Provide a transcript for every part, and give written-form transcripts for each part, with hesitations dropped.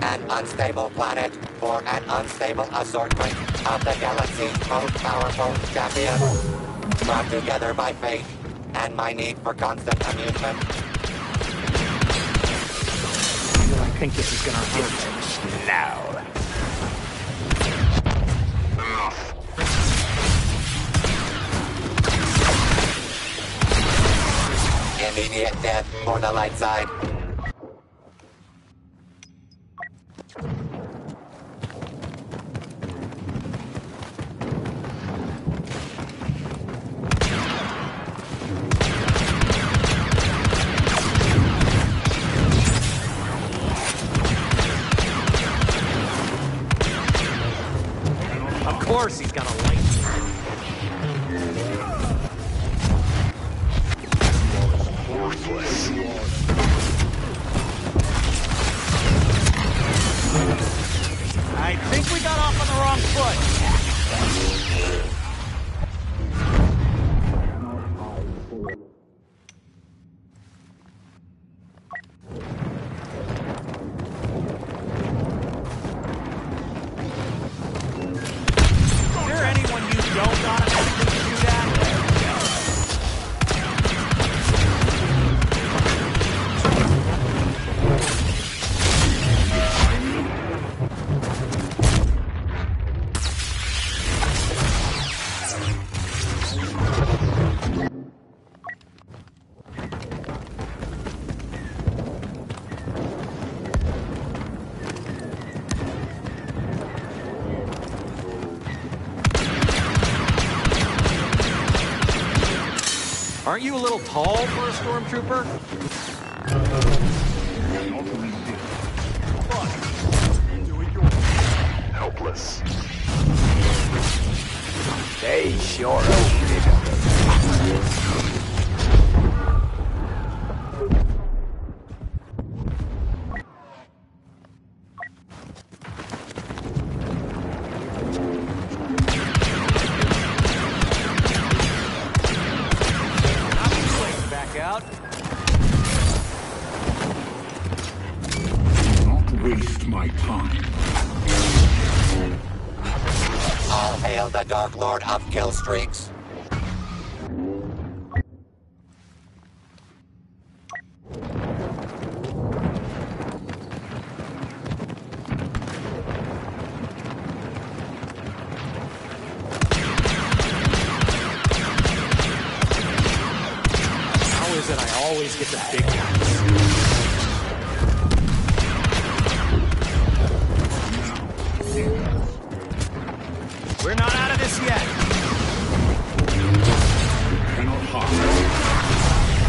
An unstable planet for an unstable assortment of the galaxy's most powerful champions. Brought together by fate and my need for constant amusement. I think this is gonna hurt. Now. Immediate death for the light side. Of course he's got a light. Worthless. I think we got off on the wrong foot. Is there anyone you don't automatically shoot at? Aren't you a little tall for a stormtrooper? Helpless. They sure opened it. Back out. Not waste my time. All hail the Dark Lord of Kill Streaks. How is it I always get the big guys? We're not out of this yet. Cannot harm.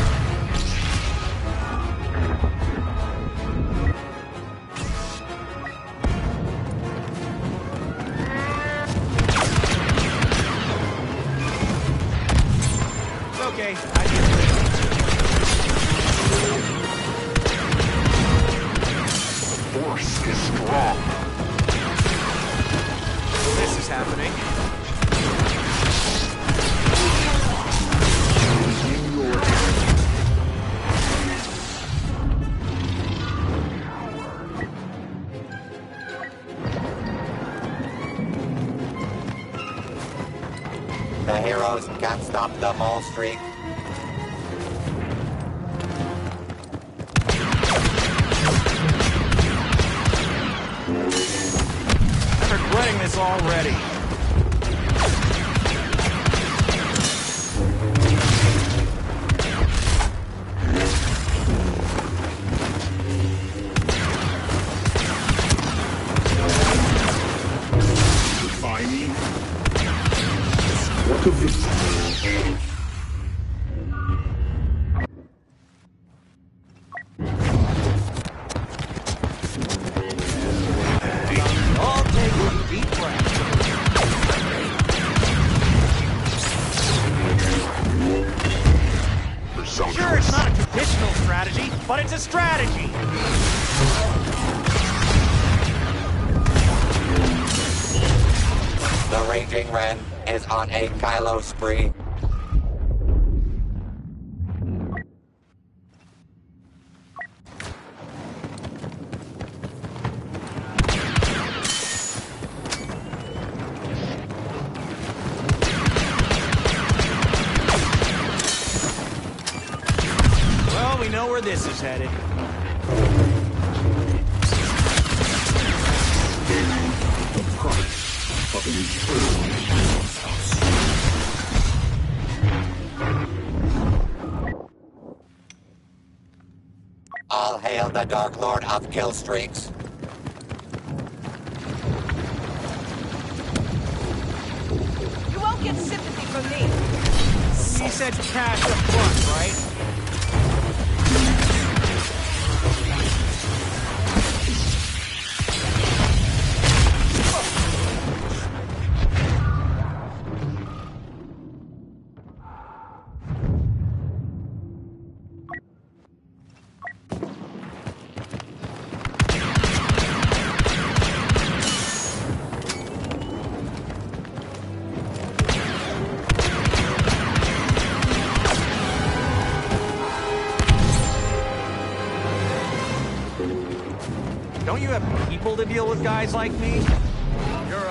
It's okay. I just... Force is strong. This is happening. The heroes can't stop the mole streak. I'm regretting this already. Defy me? What of this? All take a deep breath. Sure, it's not a traditional strategy, but it's a strategy. The Raging Ren is on a Kylo spree. this is headed. The price of an eternal All hail the Dark Lord of Kill Streaks. You won't get sympathy from me. He said cash up front, right? Don't you have people to deal with guys like me? You're,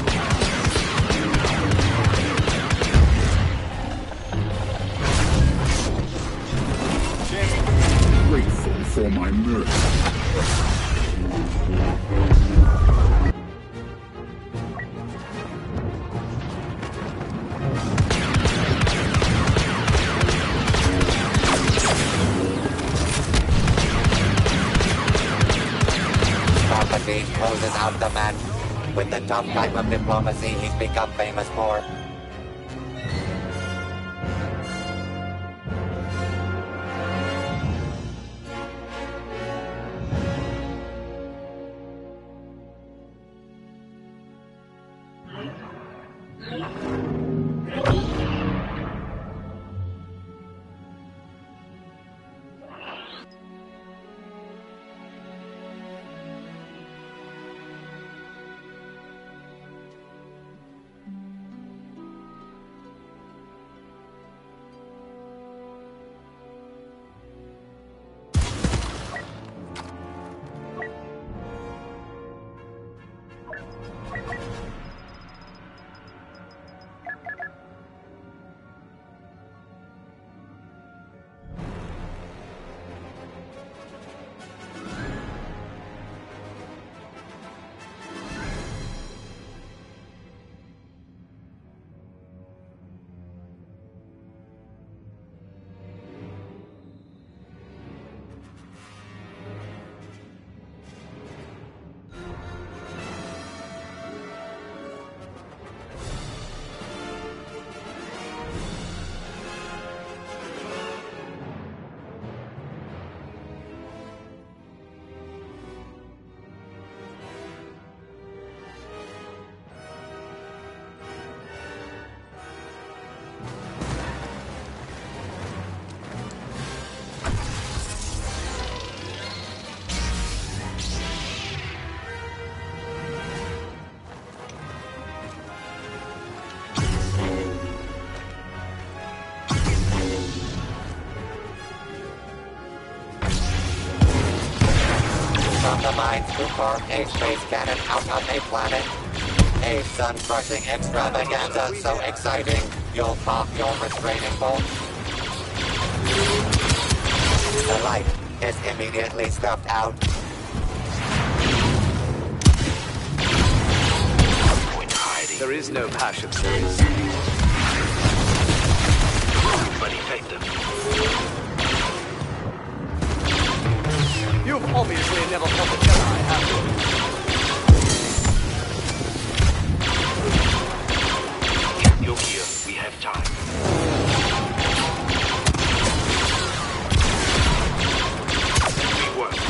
grateful for my mercy. Palpatine closes out the match. With the tough type of diplomacy he's become famous for. From the minds who carve a space cannon out of a planet. A sun-crushing extravaganza so exciting, you'll pop your restraining bolt. The light is immediately snuffed out. There is no passion, there is. But effective. You've obviously never felt a Jedi, have you? You're here. We have time. We work.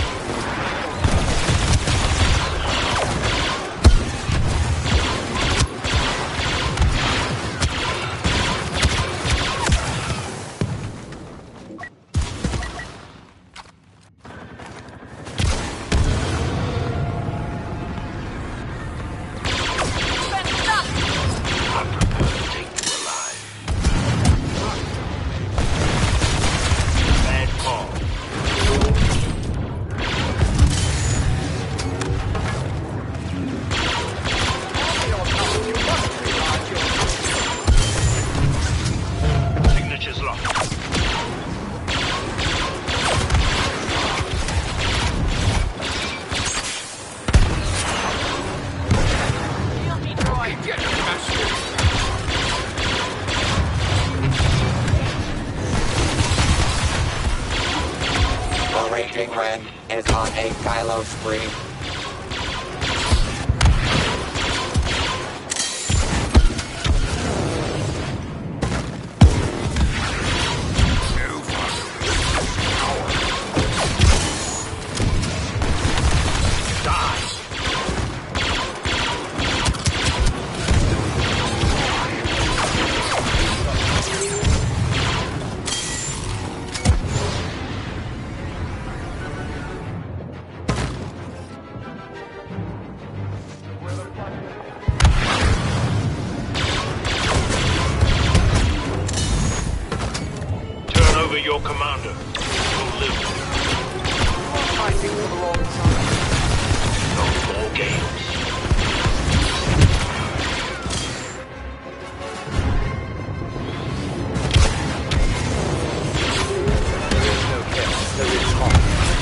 Ren is on a Kylo spree. Your commander will live. Fighting for the wrong side. No more games. There is no chaos. There is harm.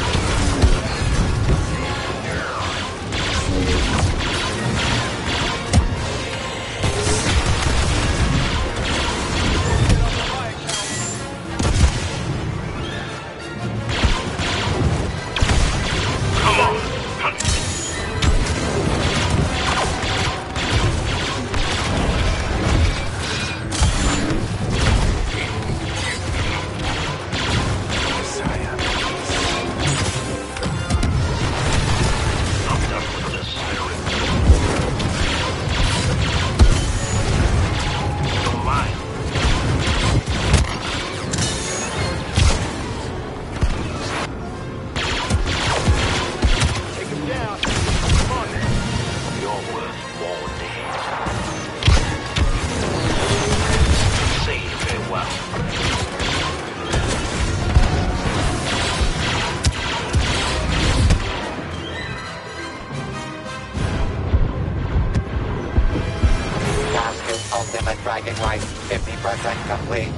Ultimate Dragon Rice, 50% complete.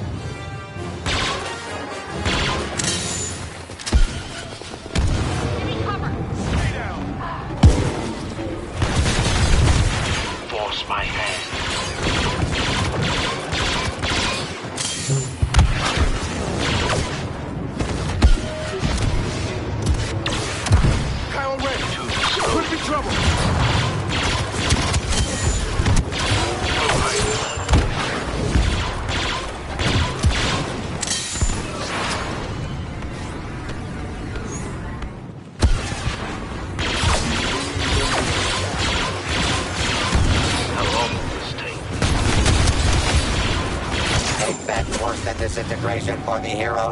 Force my hand. Kylo Ren, could be trouble. Expect worse than disintegration for the heroes.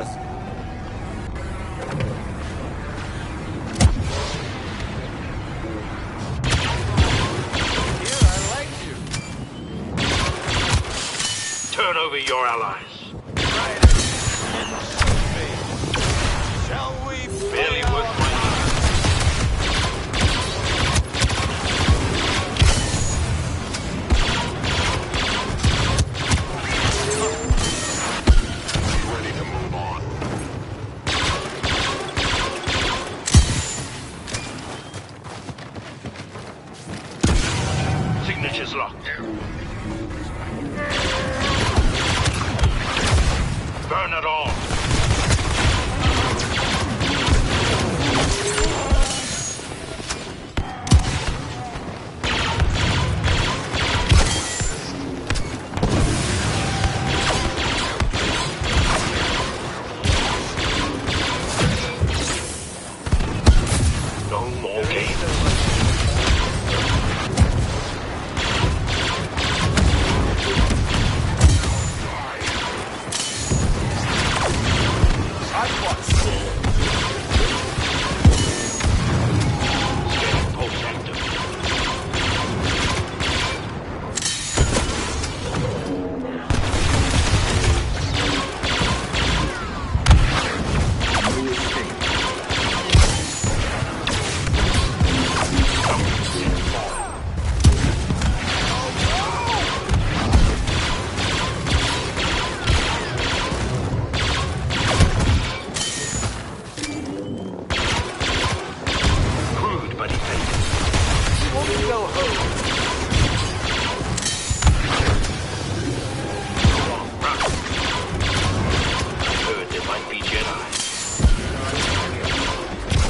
Here, I like you. Turn over your allies. Shall we Barely play worth our my time. Ready to move on. Signatures locked. Burn it all. No more games. Scanning pulse active. No escape. Crude but effective. Won't go home. Run. I heard there might be Jedi.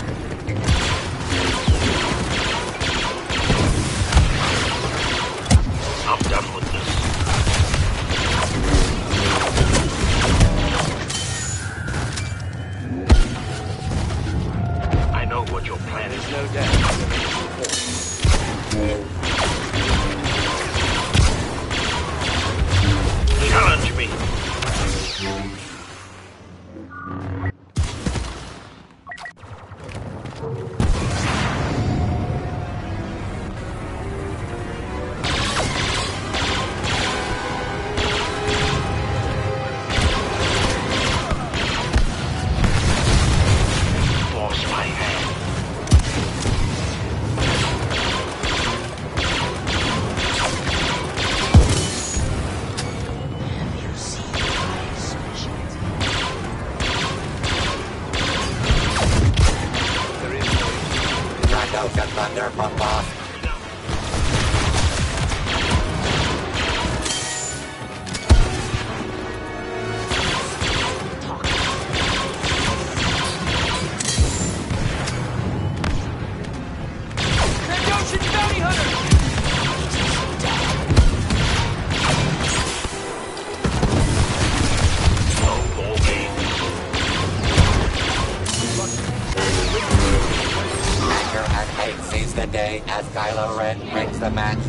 Thunderpump boss. Trandoshan bounty hunter! No more games. Anger and hate seize the day as Kylo Ren breaks the match.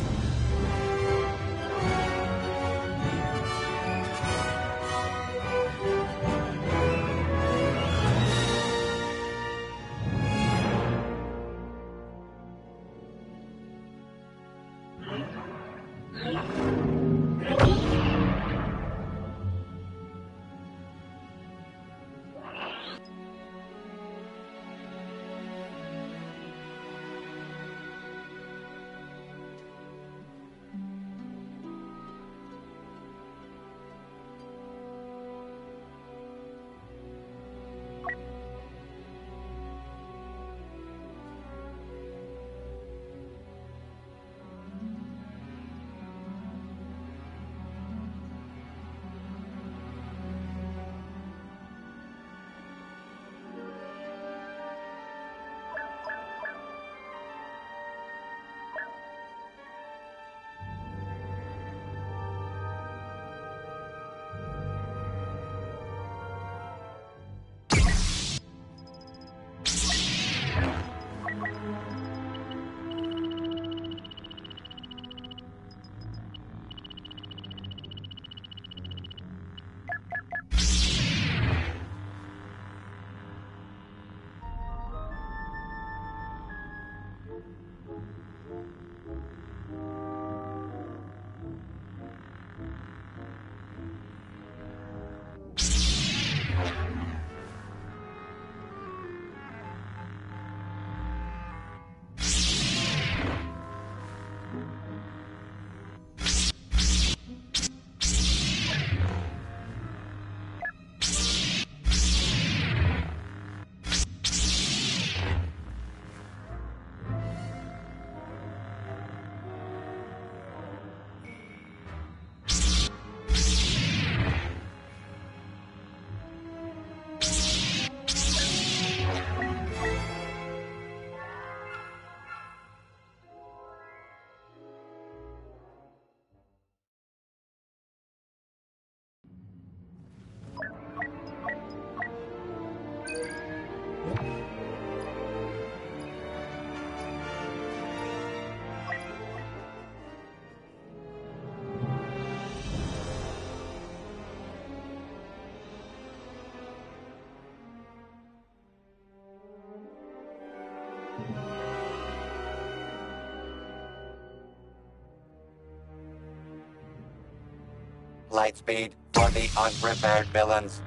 Lightspeed for the unprepared villains.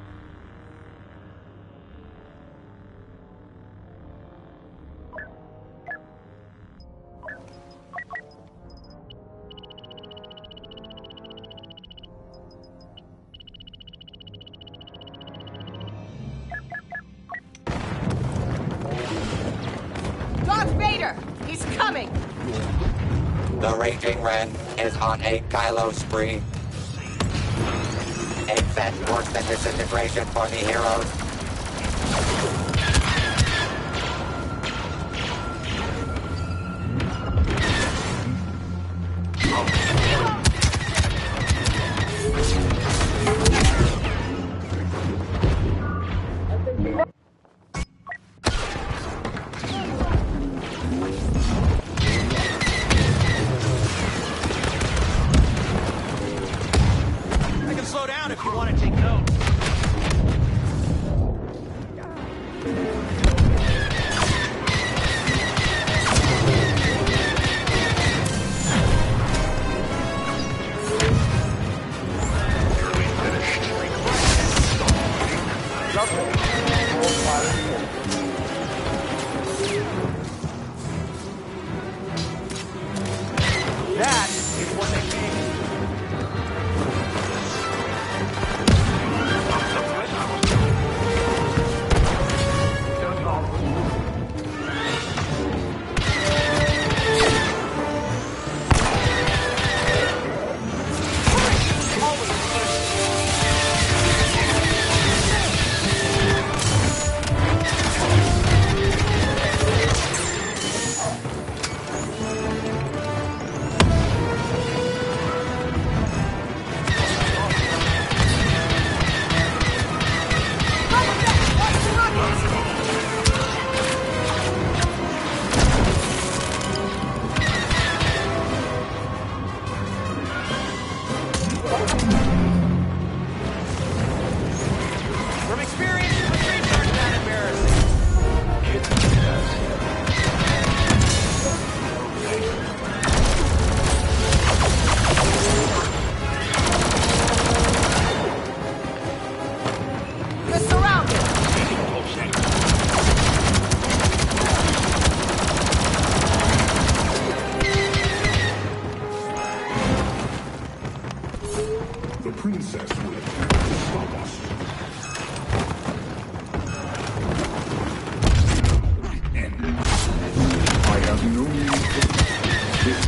Darth Vader! He's coming! The Raging Ren is on a Kylo spree. A fetch worse than disintegration for the heroes. I can slow down if you want to take notes. That is what they came. princess will attempt to stop us. The end. I have no need for this.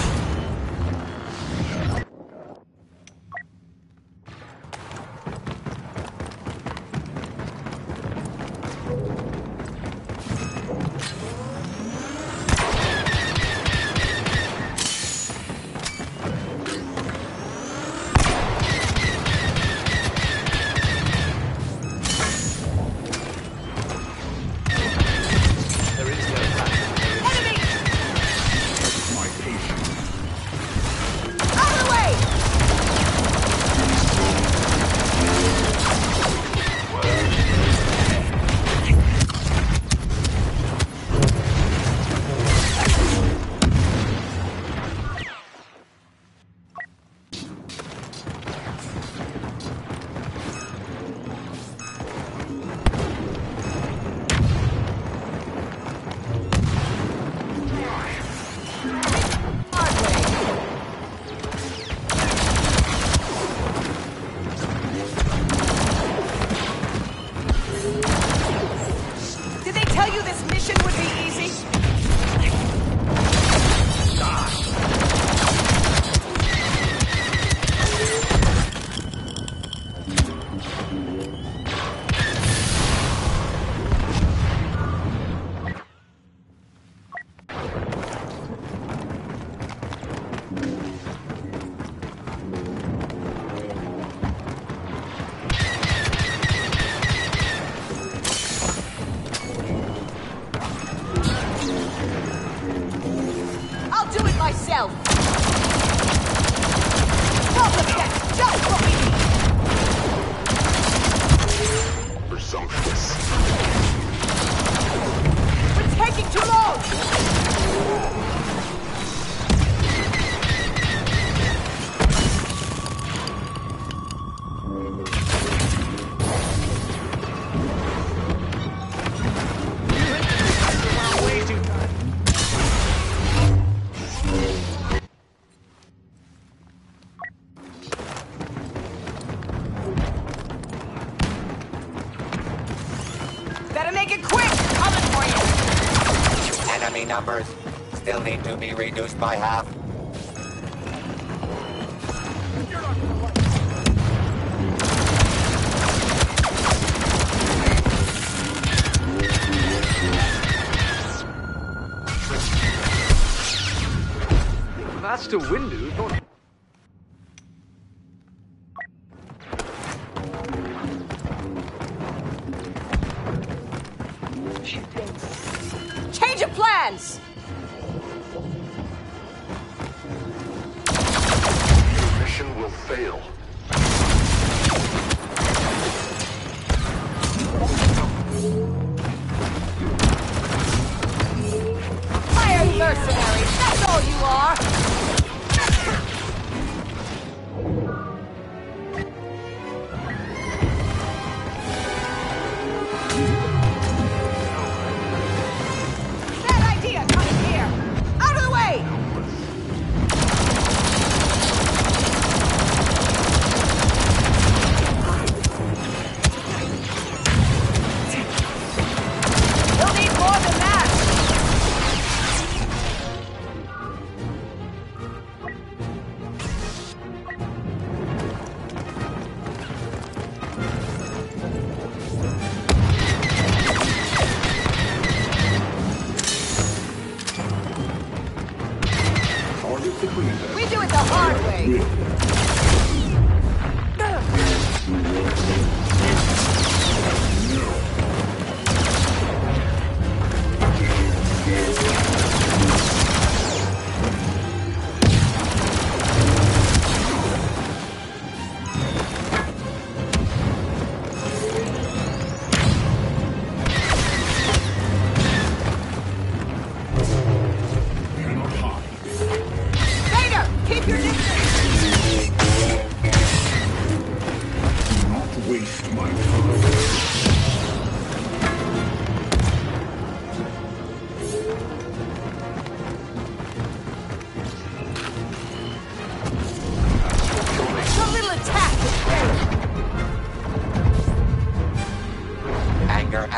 myself. Problem set. Just what we need. Presumptuous. We're taking too long. Numbers still need to be reduced by half. Master Windu thought... Change of plans! Mission will fail. Iron mercenaries, that's all you are! We do it the hard way. Waste my time.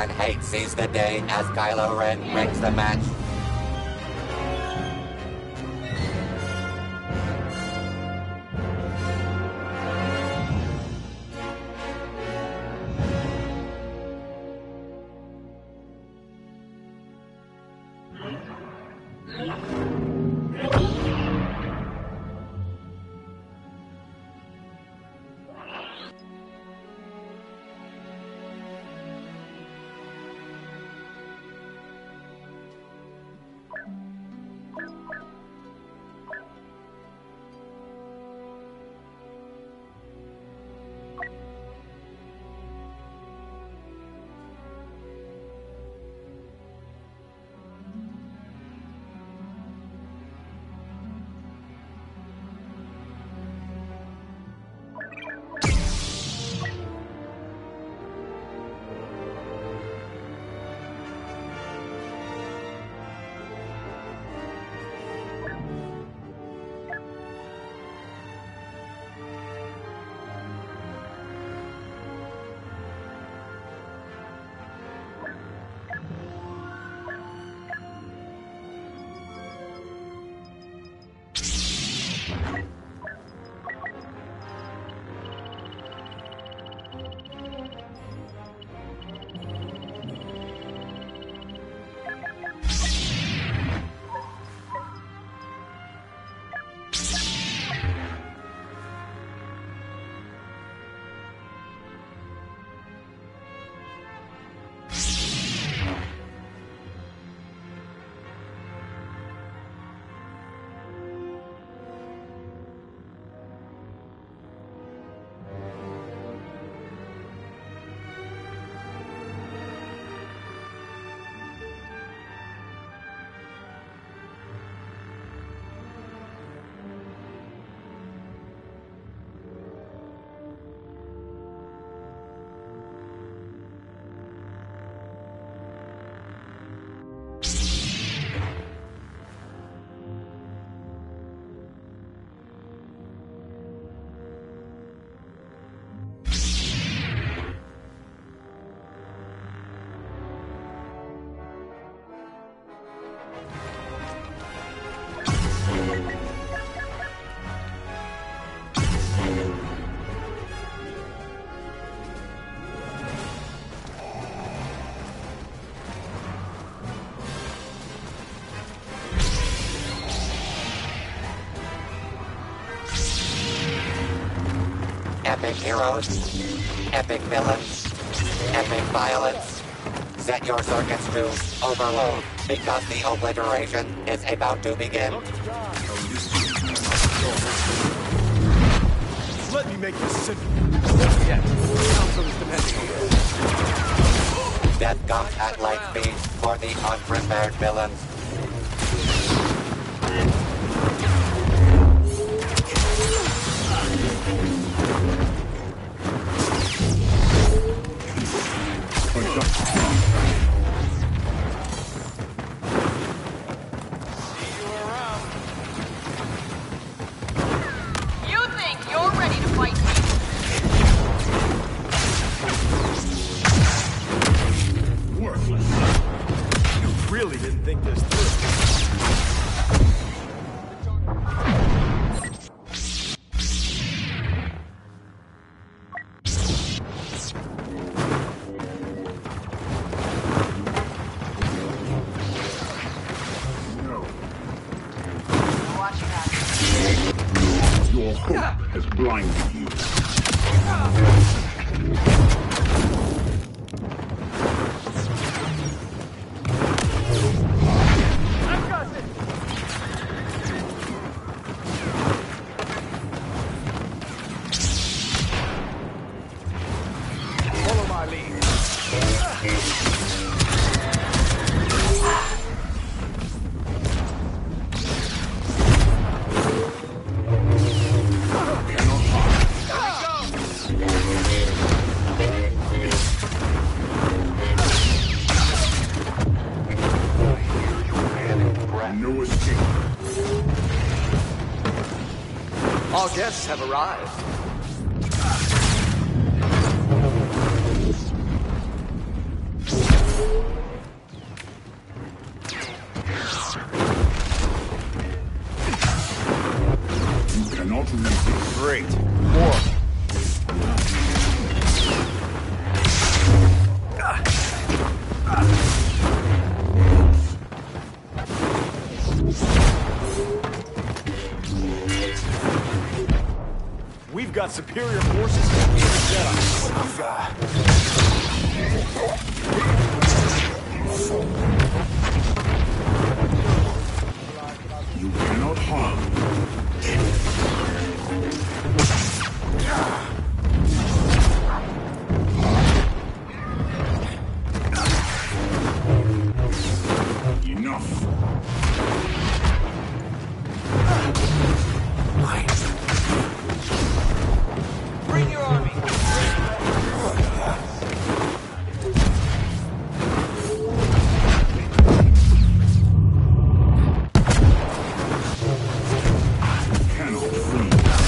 and hate seize the day as Kylo Ren breaks the match. Epic heroes, epic villains, epic violence. Set your circuits to overload because the obliteration is about to begin. Let me make this simple. Yeah, council is depending on this. Death comes at light speed for the unprepared villains. You think you're ready to fight me? Worthless. You really didn't think this through. No. Watch your back. Your hope has blinded you. Follow my lead. No escape. Our guests have arrived. You cannot resist. Great. More. We've got superior forces in the Jedi. You cannot harm. Enough. Bring your army. Cannot flee.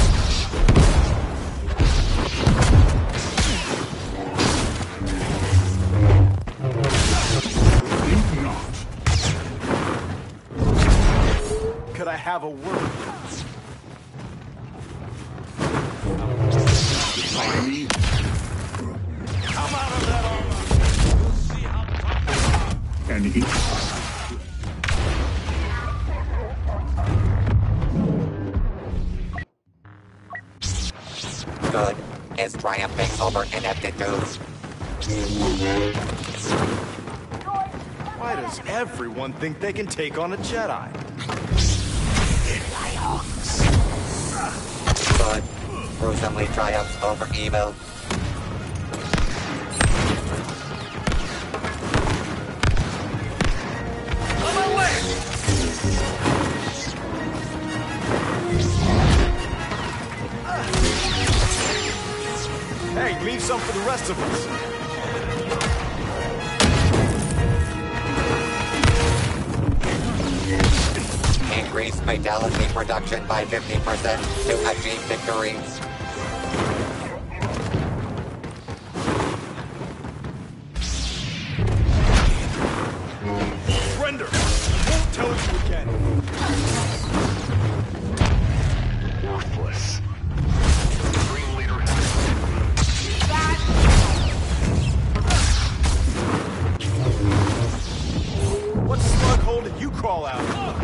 Think not. Could I have a word? Tiny. Come out of that armor! We'll see how tough. And eat. Good is triumphing over ineptitude. Why does everyone think they can take on a Jedi? Good gruesomely triumphs over evil. On my way! Hey, leave some for the rest of us. Increase fatality production by 50% to achieve victory. Render! Won't tell you again. Worthless. Green leader has What slug hole did you crawl out of?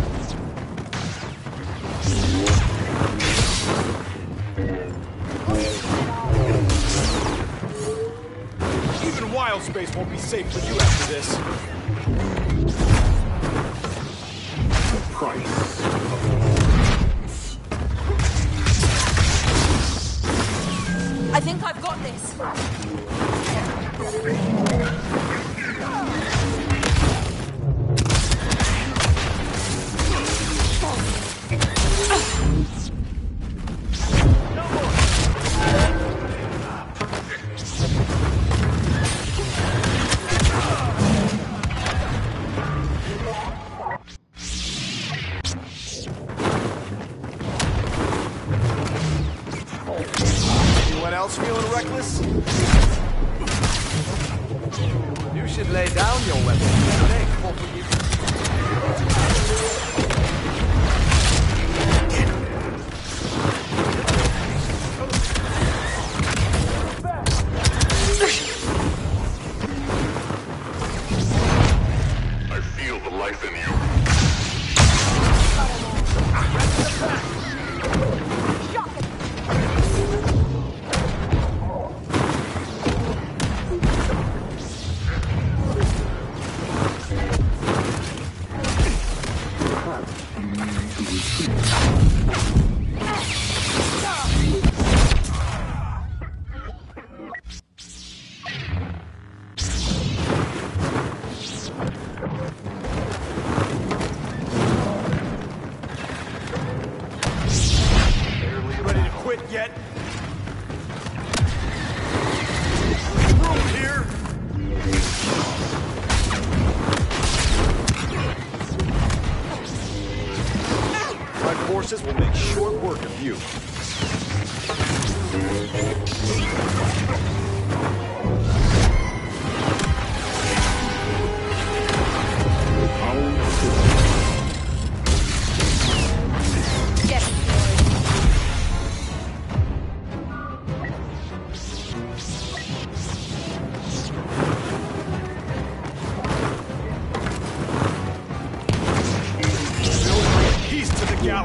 Even wild space won't be safe for you after this. The price. I think I've got this. Anyone else feeling reckless? You should lay down your weapon. Today, for you. I feel the life in you. You need to retreat. Ready to quit yet? Room here! My forces will make short work of you.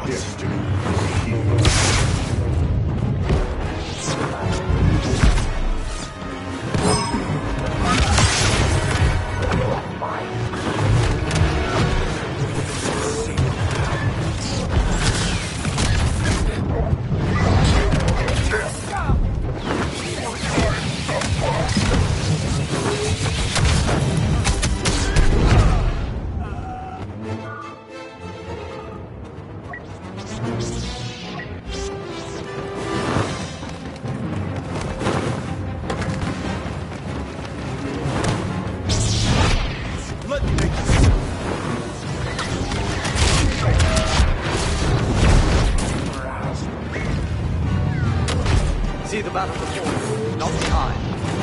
See the battle before you, not behind.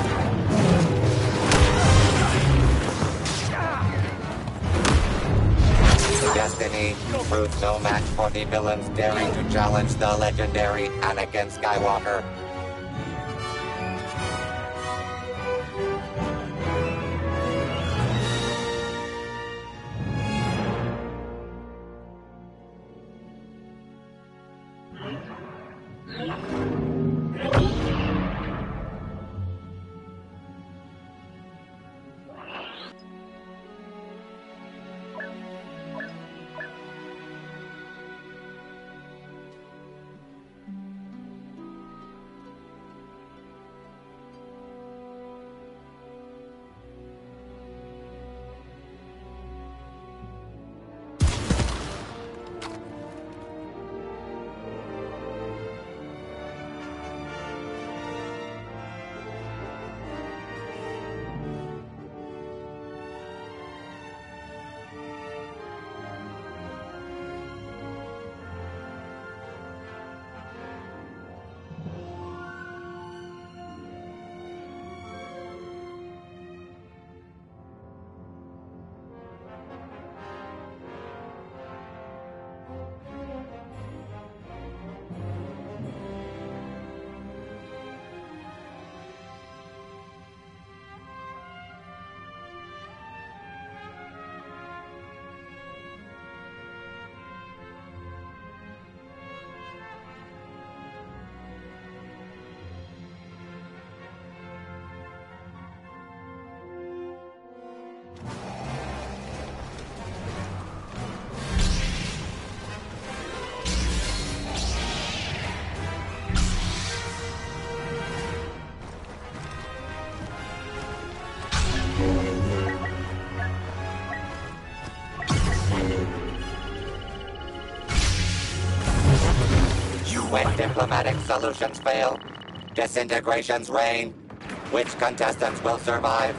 Destiny proves no match for the villains daring to challenge the legendary Anakin Skywalker. When diplomatic solutions fail, disintegrations reign. Which contestants will survive,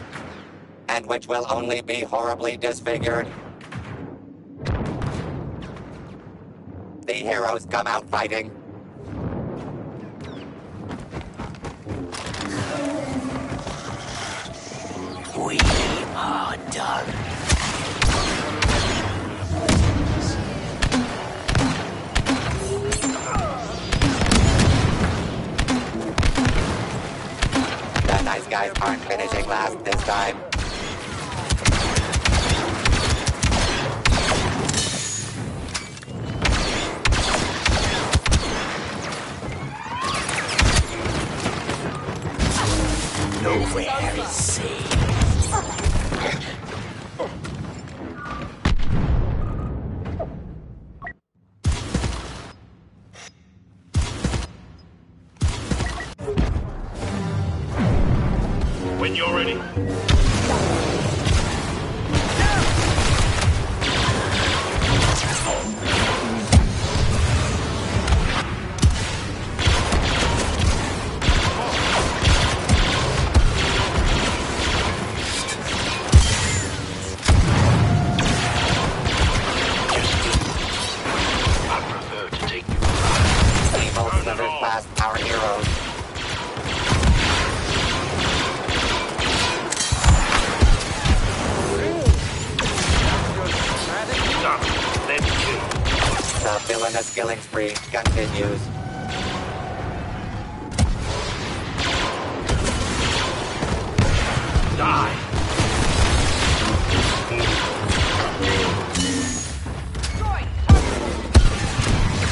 and which will only be horribly disfigured? The heroes come out fighting. We are done. The nice guys aren't finishing last this time. Nowhere is safe. When you're ready. Evil slithers past our heroes. The villainous killing spree continues. Die! Destroy!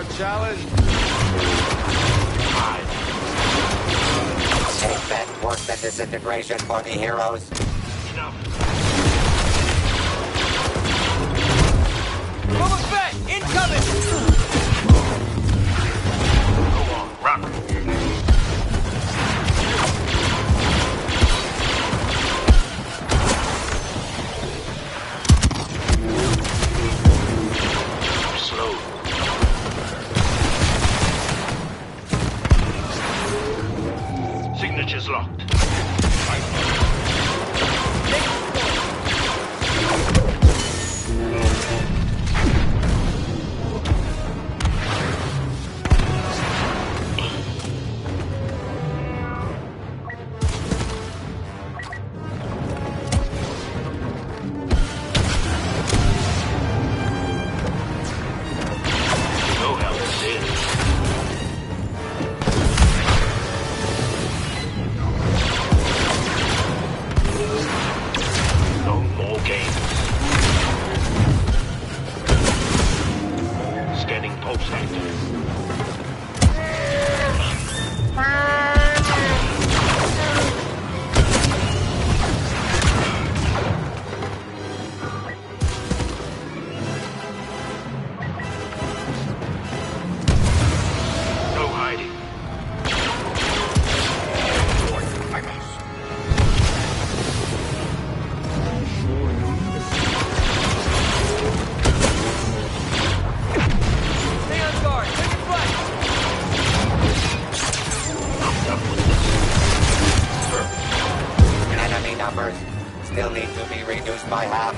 challenge? Take that worse than disintegration for the heroes. Boba Fett, incoming! Go on, run. Slow. Signature's locked. No help is in. No more games. Scanning pulse factor. No hiding. I must. Stay on guard, take your flight! Enemy numbers still need to be reduced by half.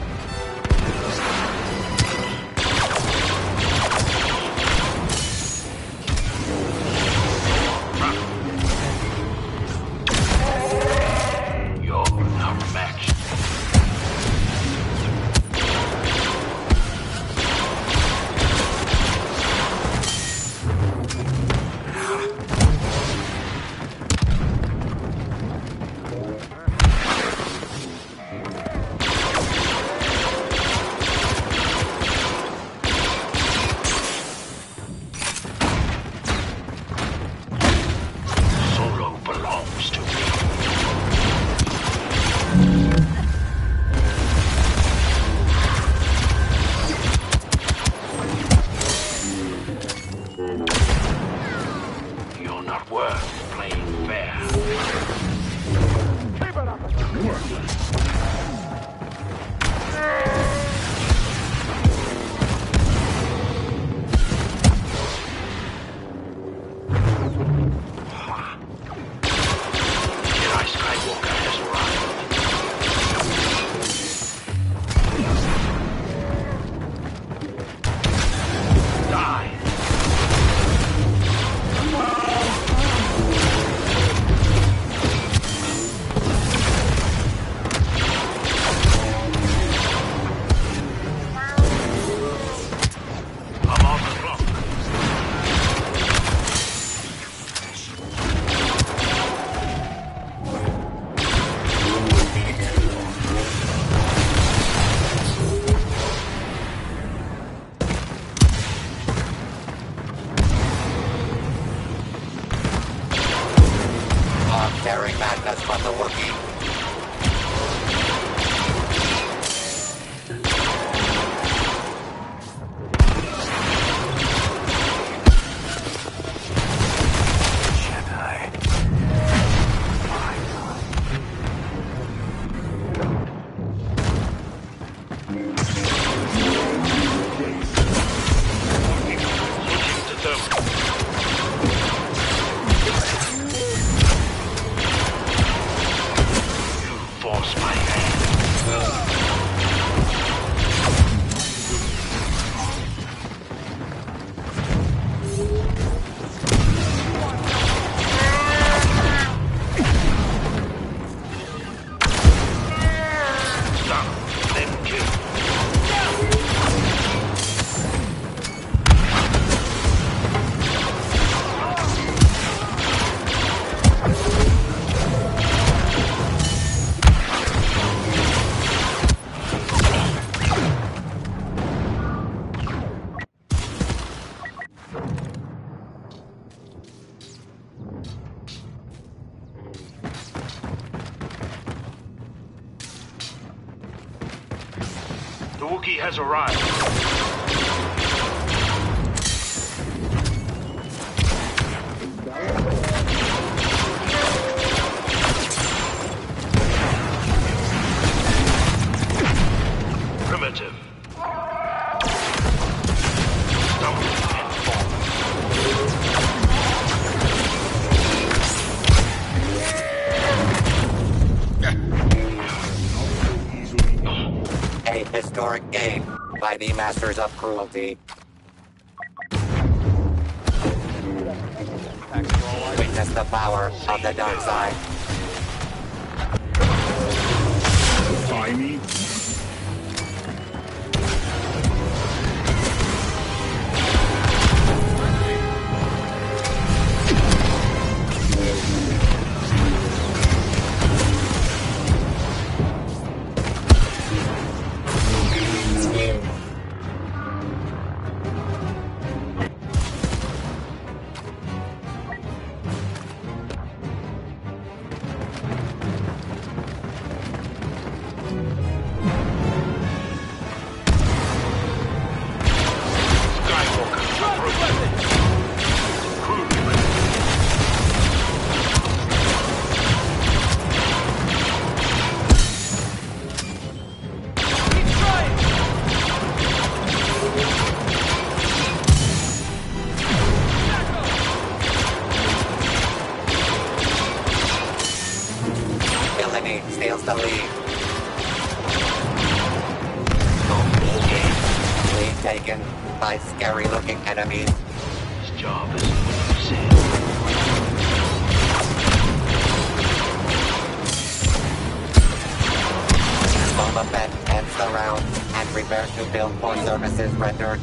You're outmatched. Solo belongs to me. You're not worth playing fair. Jedi Skywalker has arrived. Die! I'm on the clock. I'm tearing madness from the Wookiee. Switching to thermal. The Wookiee has arrived. Primitive. Stumble and fall. A historic game by the Masters of Cruelty. Witness the power of the dark side. Defy me? Villainy steals the lead. Lead taken by scary-looking enemies. His job is safe. Boba Fett ends the round and prepares to bill for services rendered.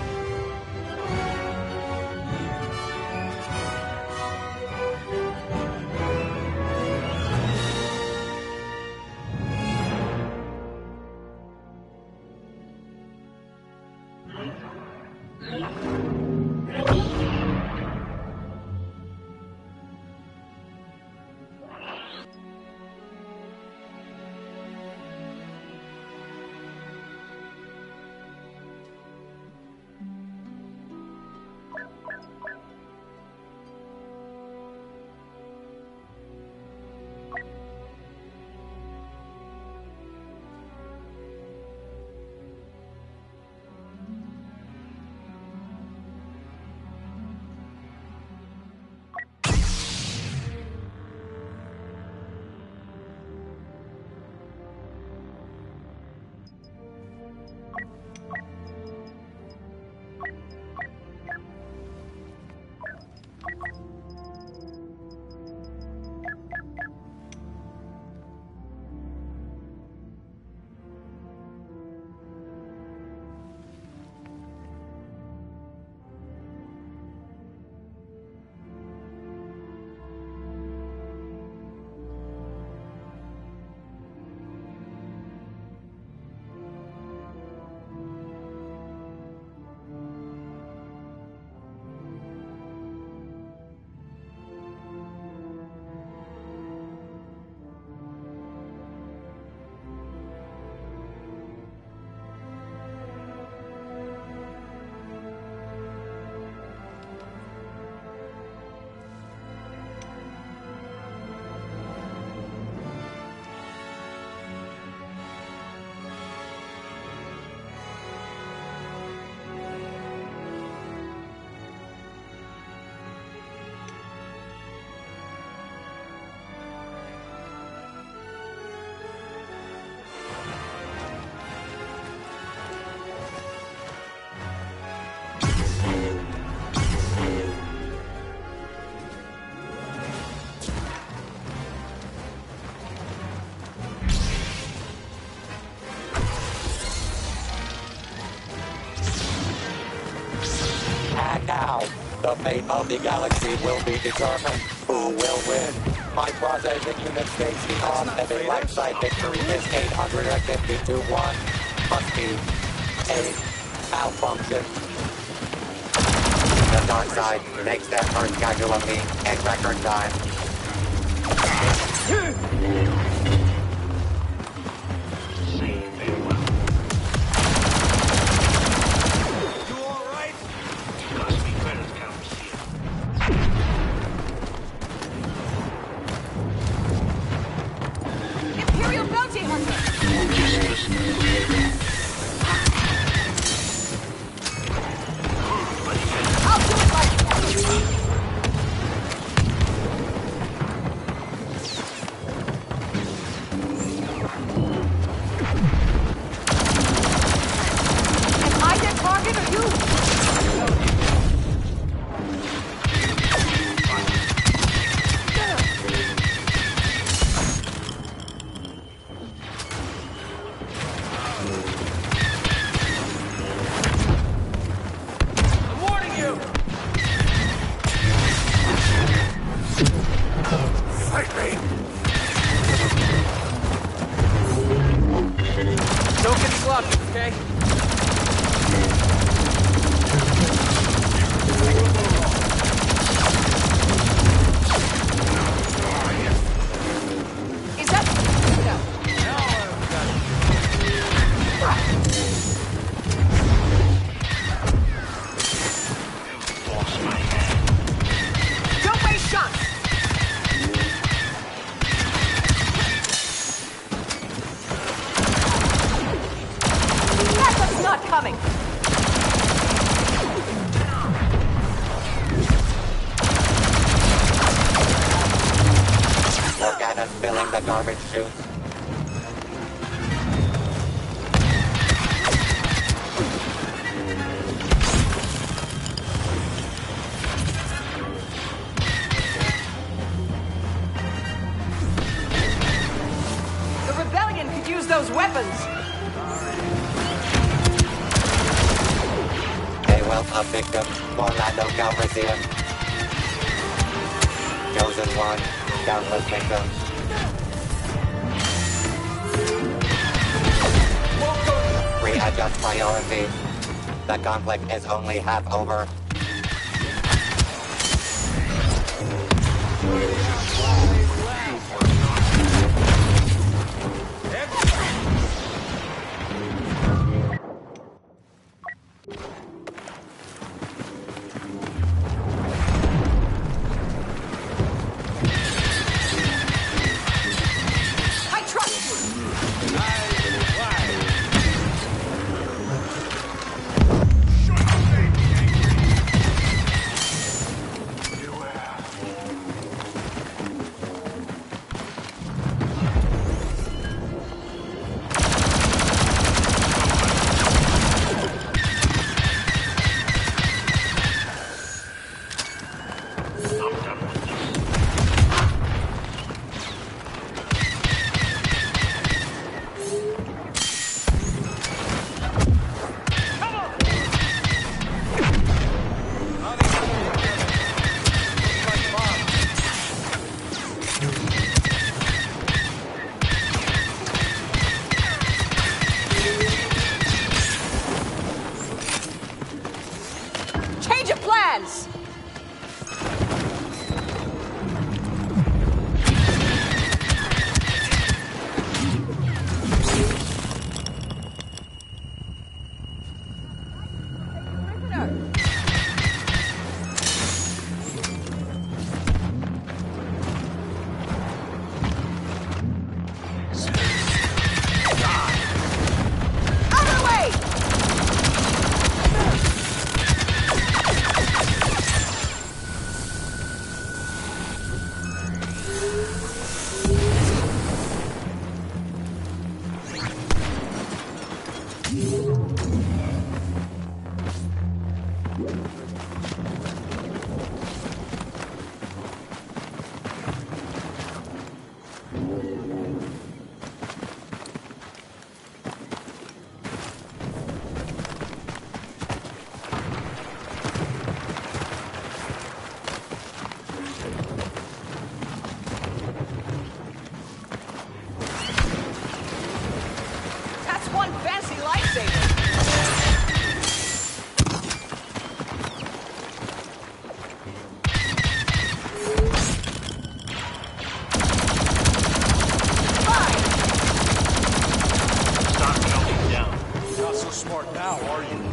And now, the fate of the galaxy will be determined. Who will win? My processing unit states the off-heavy light side victory is 850-1. Must be a malfunction. The dark side makes their first casualty in record time. Say farewell. the garbage chute. The rebellion could use those weapons. They will a victim. Orlando Calrissian. Chosen one. Countless victims. Readjust priority. The conflict is only half over. I trust you. Change of plans! Out of the way! That's one fancy lightsaber. Fine. Stop melting down. Not so smart now, are you?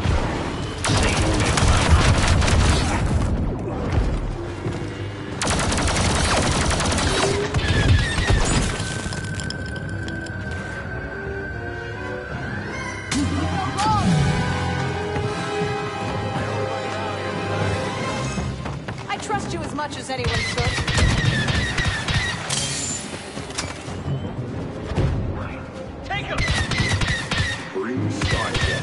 I trust you as much as anyone should. Take him! Bring Skywalker.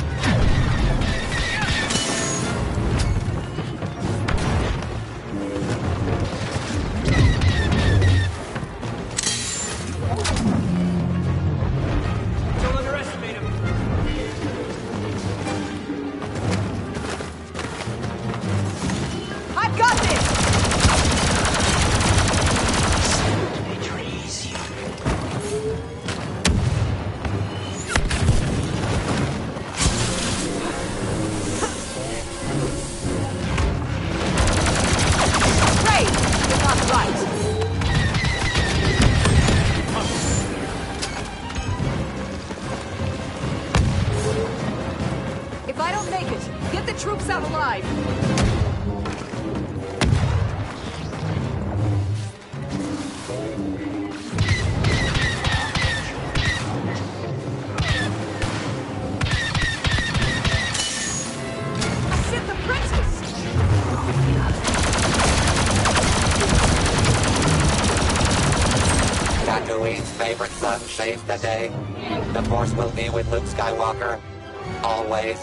Don't underestimate him. I've got this! favorite son saves the day. The Force will be with Luke Skywalker. Always.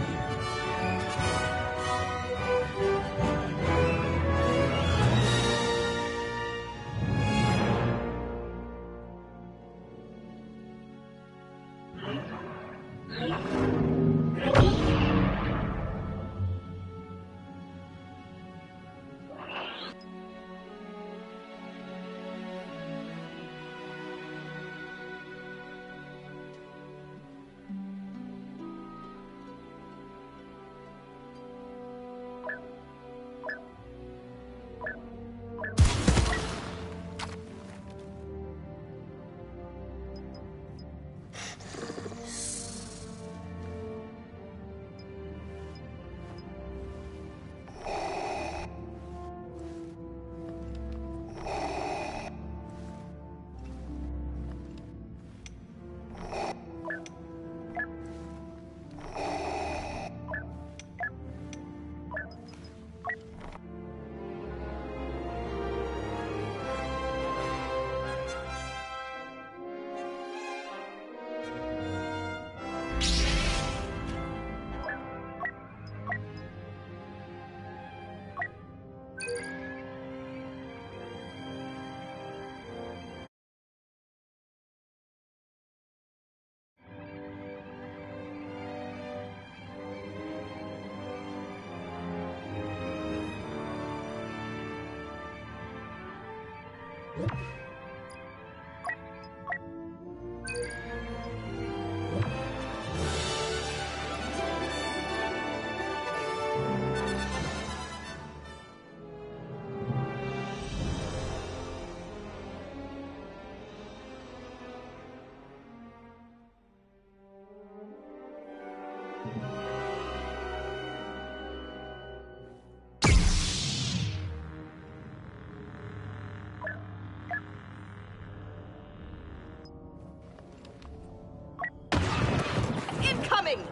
Incoming!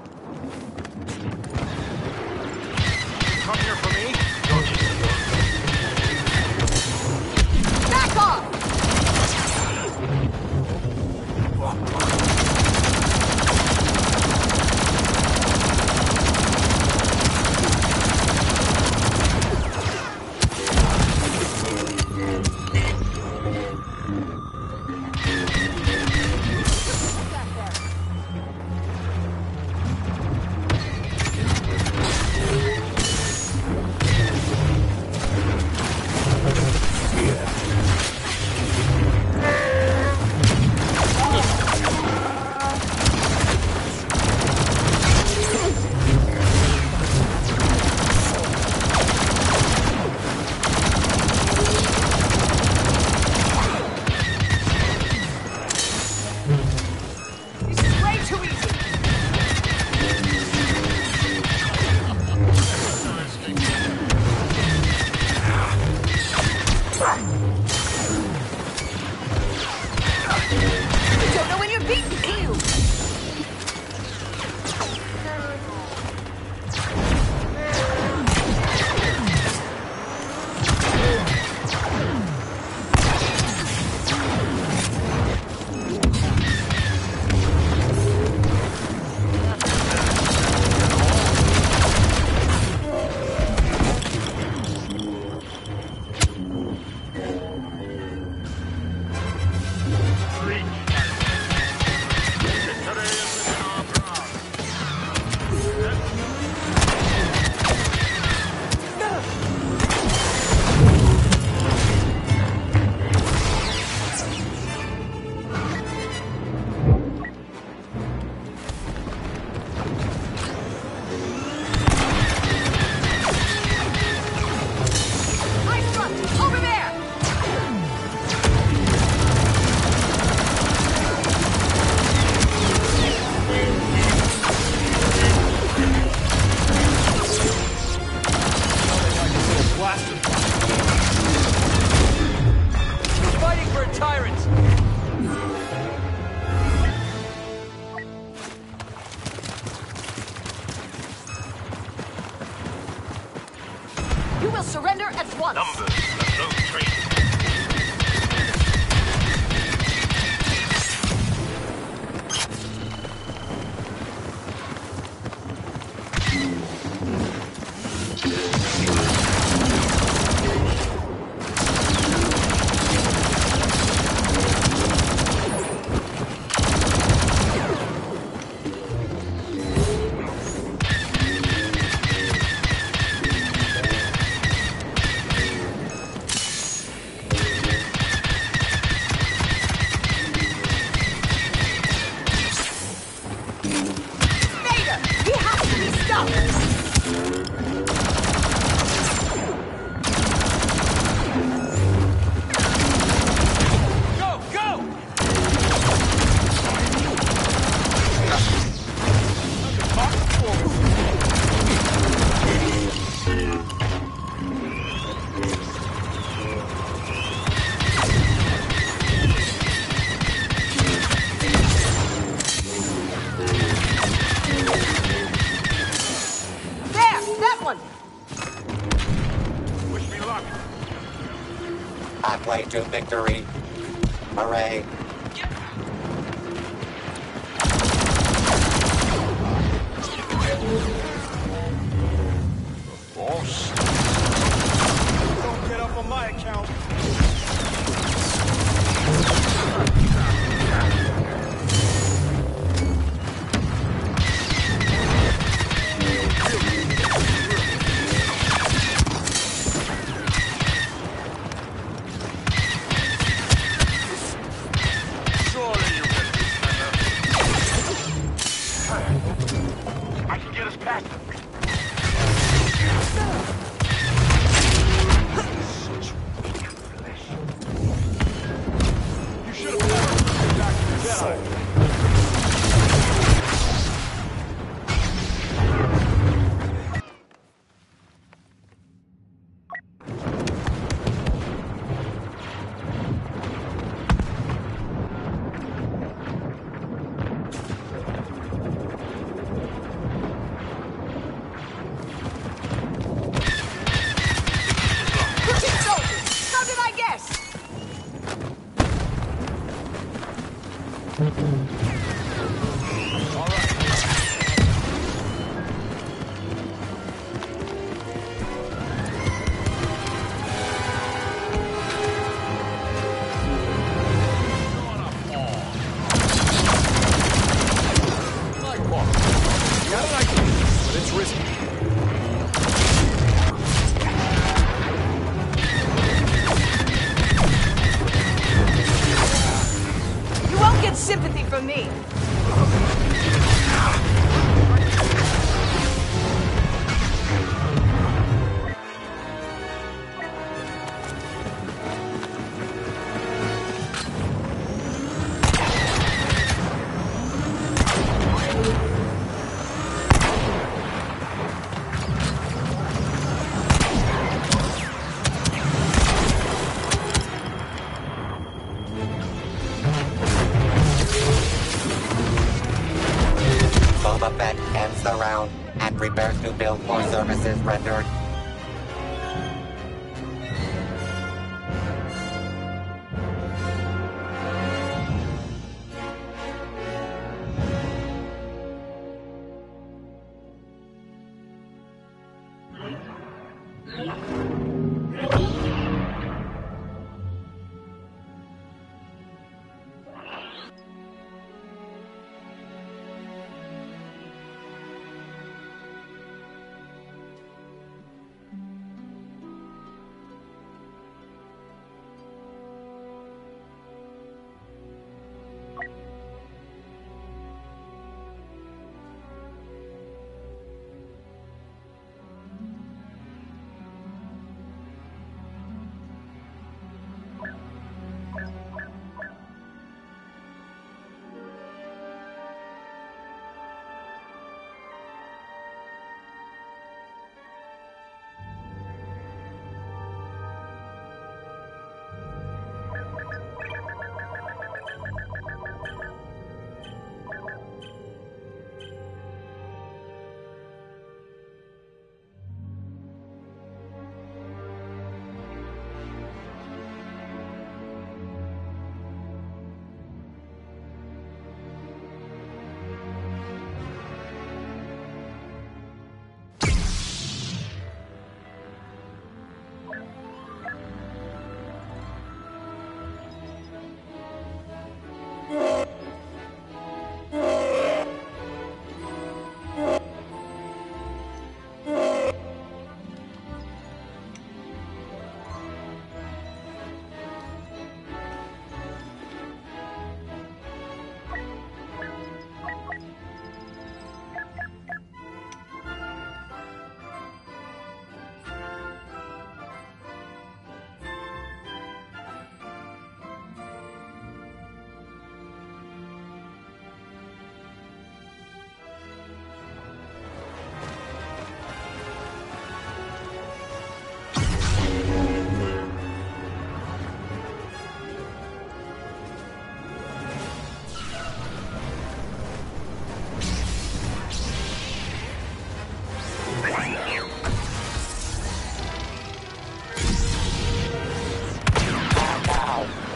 Come here for me? Back off! You will surrender at once. Numbers and no trace. There! That one! Wish me luck. Halfway to victory. Hooray. Boss. Don't get up on my account. Surely you can do better. I can get us past them. Such weak flesh. You should have never turned me back to the Jedi. Crooked soldiers! How did I guess? Got an idea, but it's risky. You won't get sympathy from me. Boba Fett ends the round and prepares to bill for services rendered.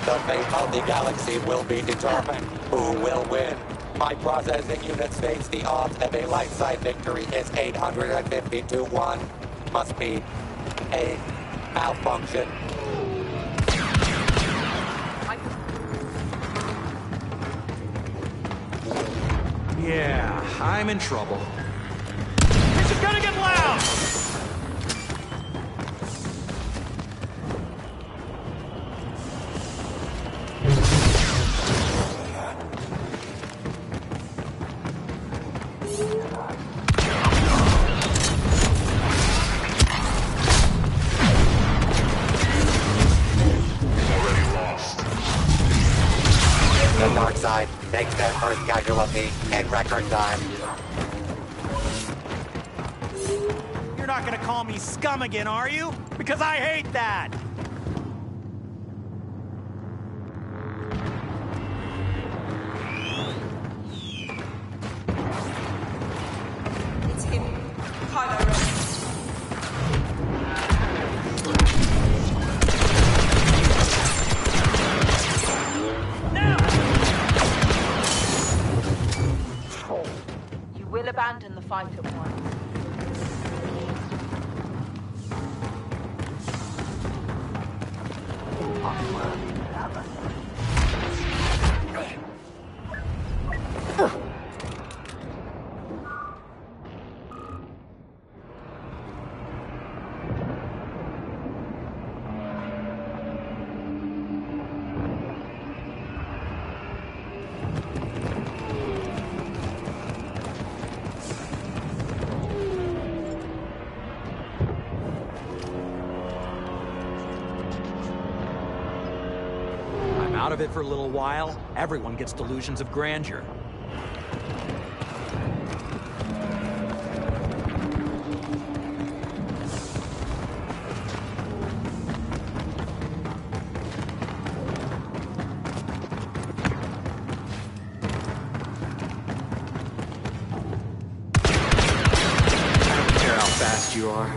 The fate of the galaxy will be determined. Who will win? My processing unit states the odds of a light side victory is 850 to 1. Must be a malfunction. Yeah, I'm in trouble. This is gonna get loud! The dark side takes their first casualty in record time. You're not gonna call me scum again, are you? Because I hate that! It's him. Kylo Ren. You will abandon the fight at once. I'm out of it for a little while. Everyone gets delusions of grandeur. I don't care how fast you are.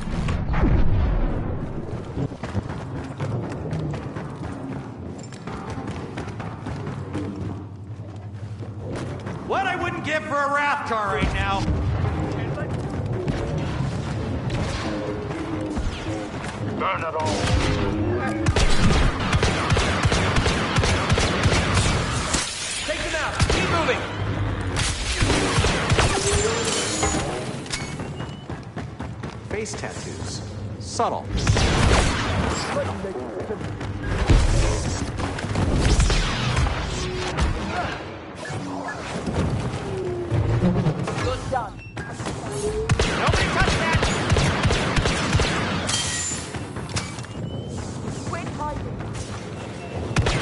What I wouldn't give for a Wrath car right now. Burn it all. Take them out. Keep moving. Face tattoos. Subtle. Good done. Nobody touch that! Quit hiding.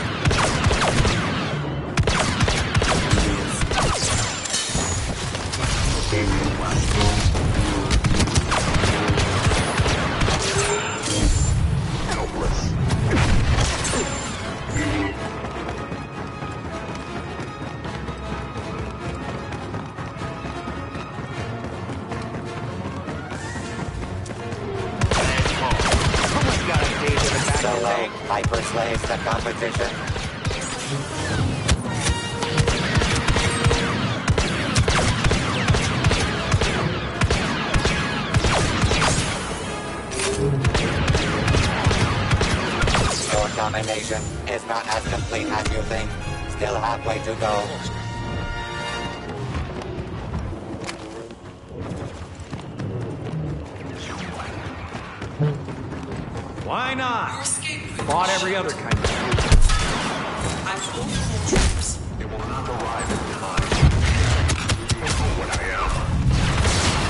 Someone's got a date in the back of the Solo tank. hyper slaves the competition. Your domination is not as complete as you think. Still halfway to go. Why not? Fought every other kind of food. It will not arrive in time. You know what I am.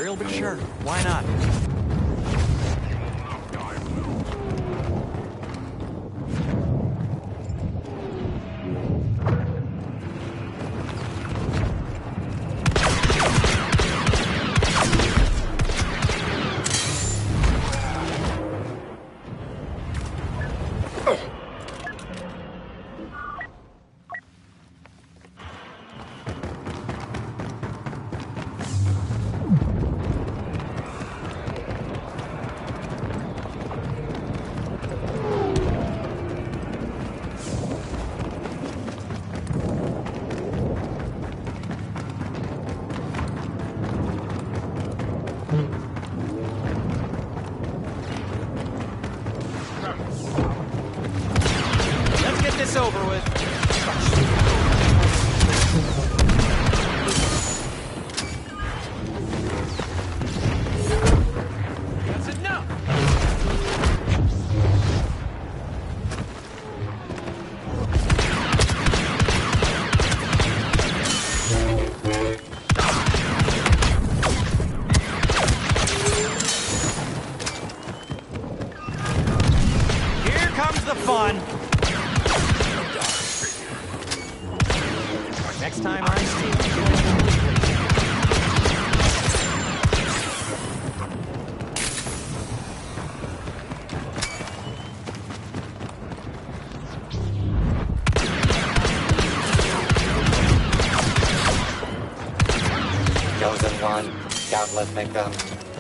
material, but sure, why not? Let's get this over with. That's enough! Here comes the fun. Next time I see you. Chosen one, countless victims.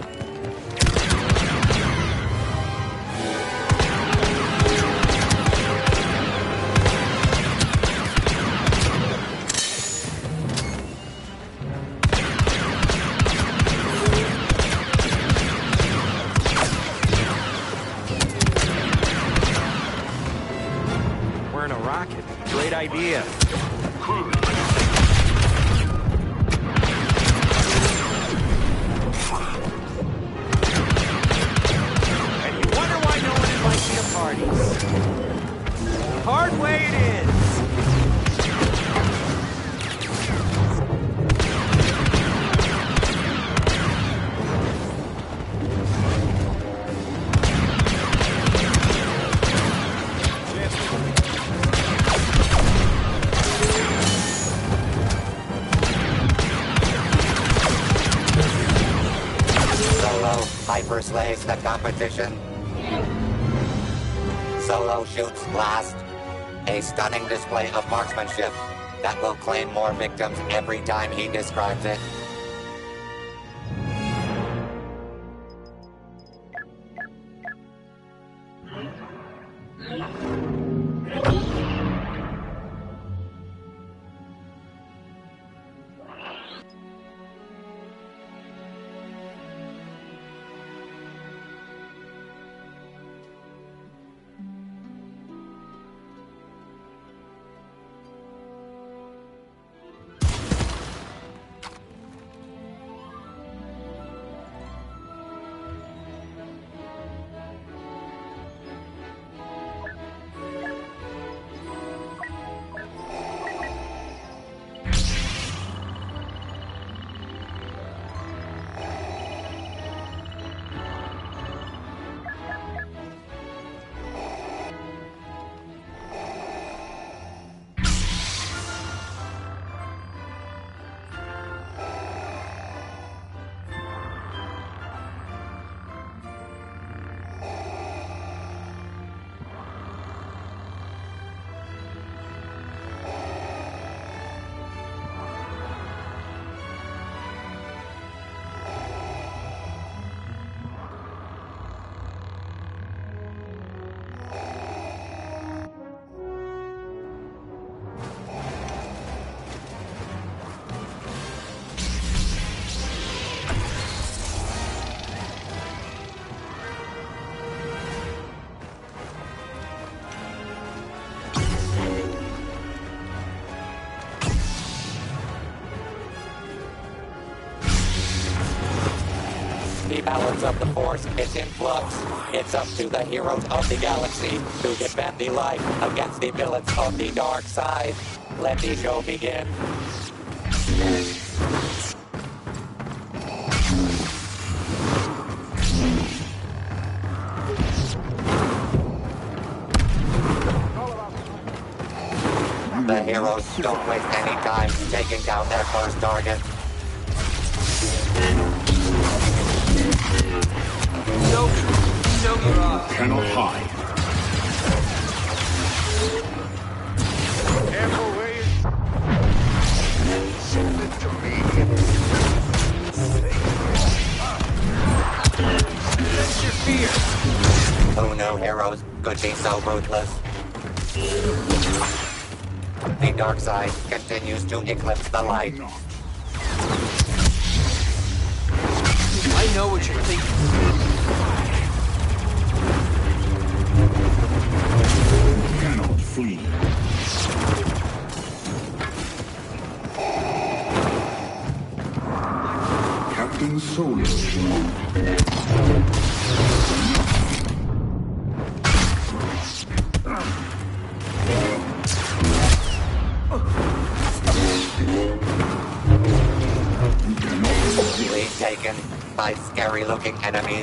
We're in a rocket. Great idea. And you wonder why no one invites you to parties. Hard way it is. Solo hyper slays the competition. Solo shoots last. A stunning display of marksmanship that will claim more victims every time he describes it. The balance of the Force is in flux. It's up to the heroes of the galaxy to defend the light against the villains of the dark side. Let the show begin. heroes, don't waste any time taking down their first target. No garage. Cannot hide. Careful where you... Send it to me. Sense your fear. Who knew heroes could be so ruthless? The dark side continues to eclipse the light. I know what you're thinking. Cannot flee. Captain Solo. Easily taken by scary-looking enemies.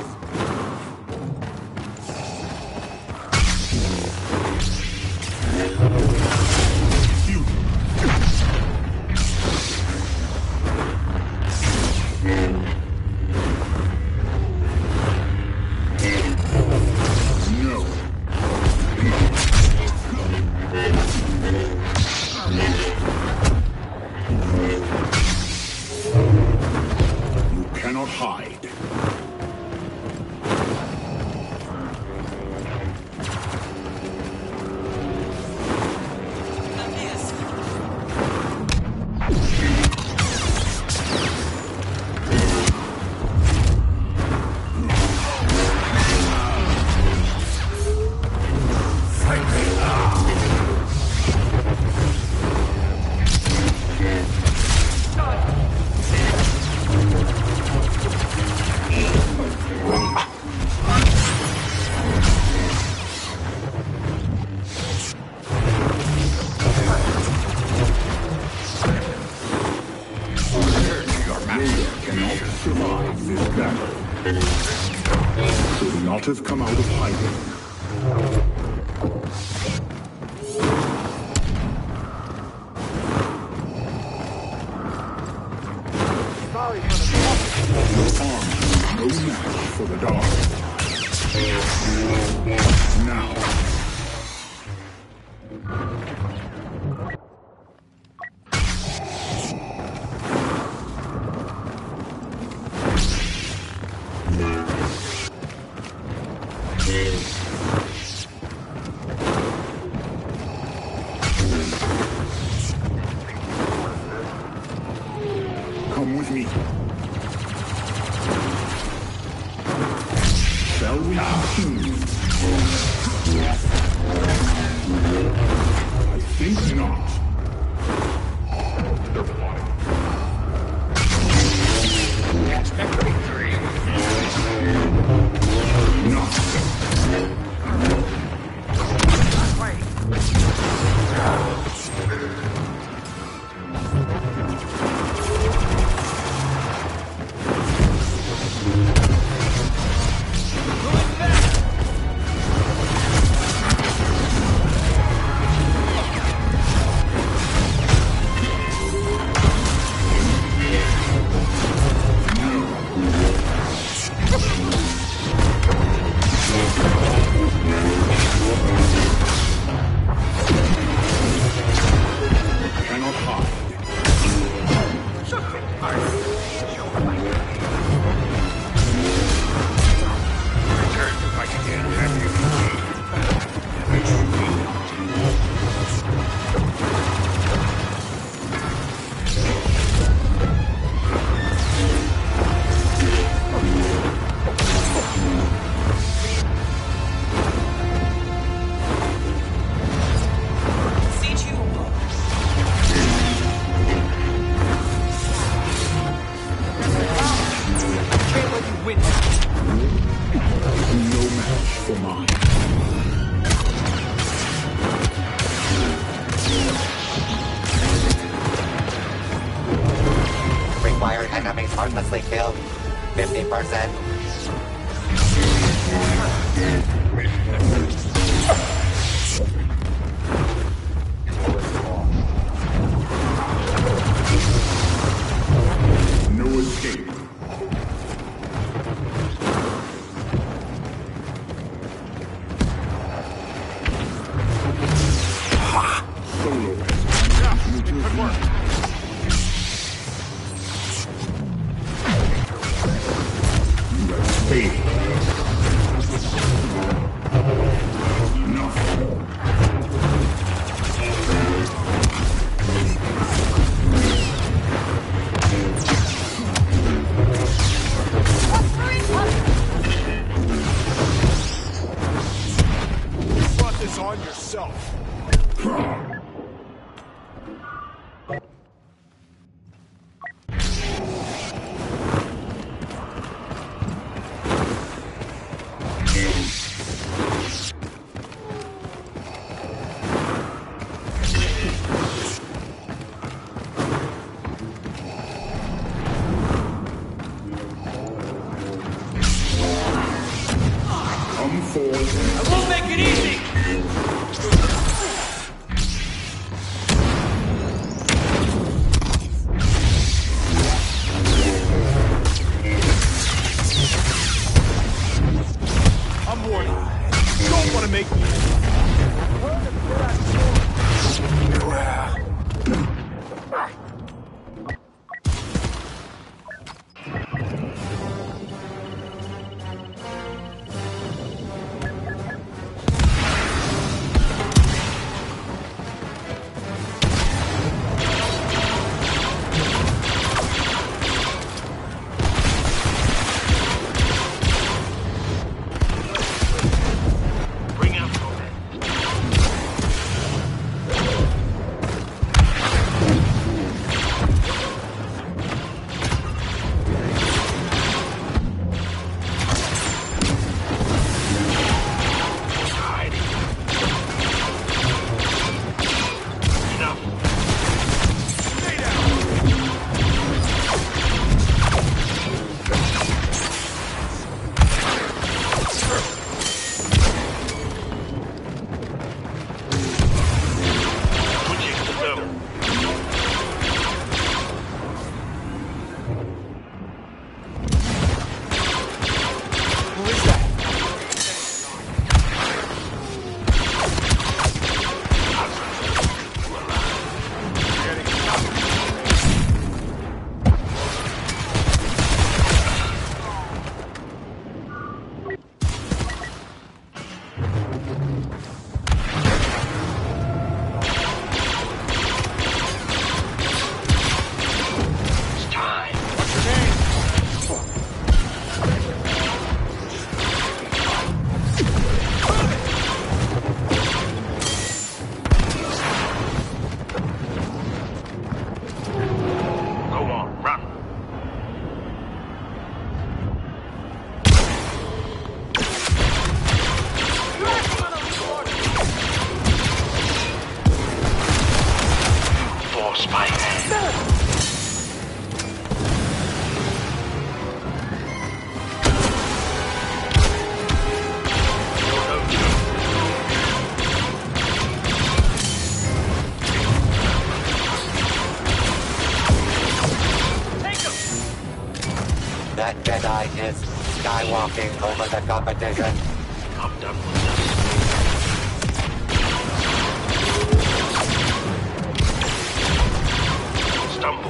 Cannot hide. Survive this battle. Could not have come out of hiding. Your arm, no match for the dark. Now. Come with me. Shall we continue? I think not. Required enemies heartlessly killed. 50%. faith. Enough. You brought this on yourself. Come forth. I won't make it easy! I'm warning you. You don't want to make me... Bring out Conan. Hiding. Enough. Stay down! Switching to thermal. Who is that? It's time. What's your name? Go on, run. Force my hand. You're no joke. Take him! That Jedi is skywalking over the competition. I'm done with this. Stumble.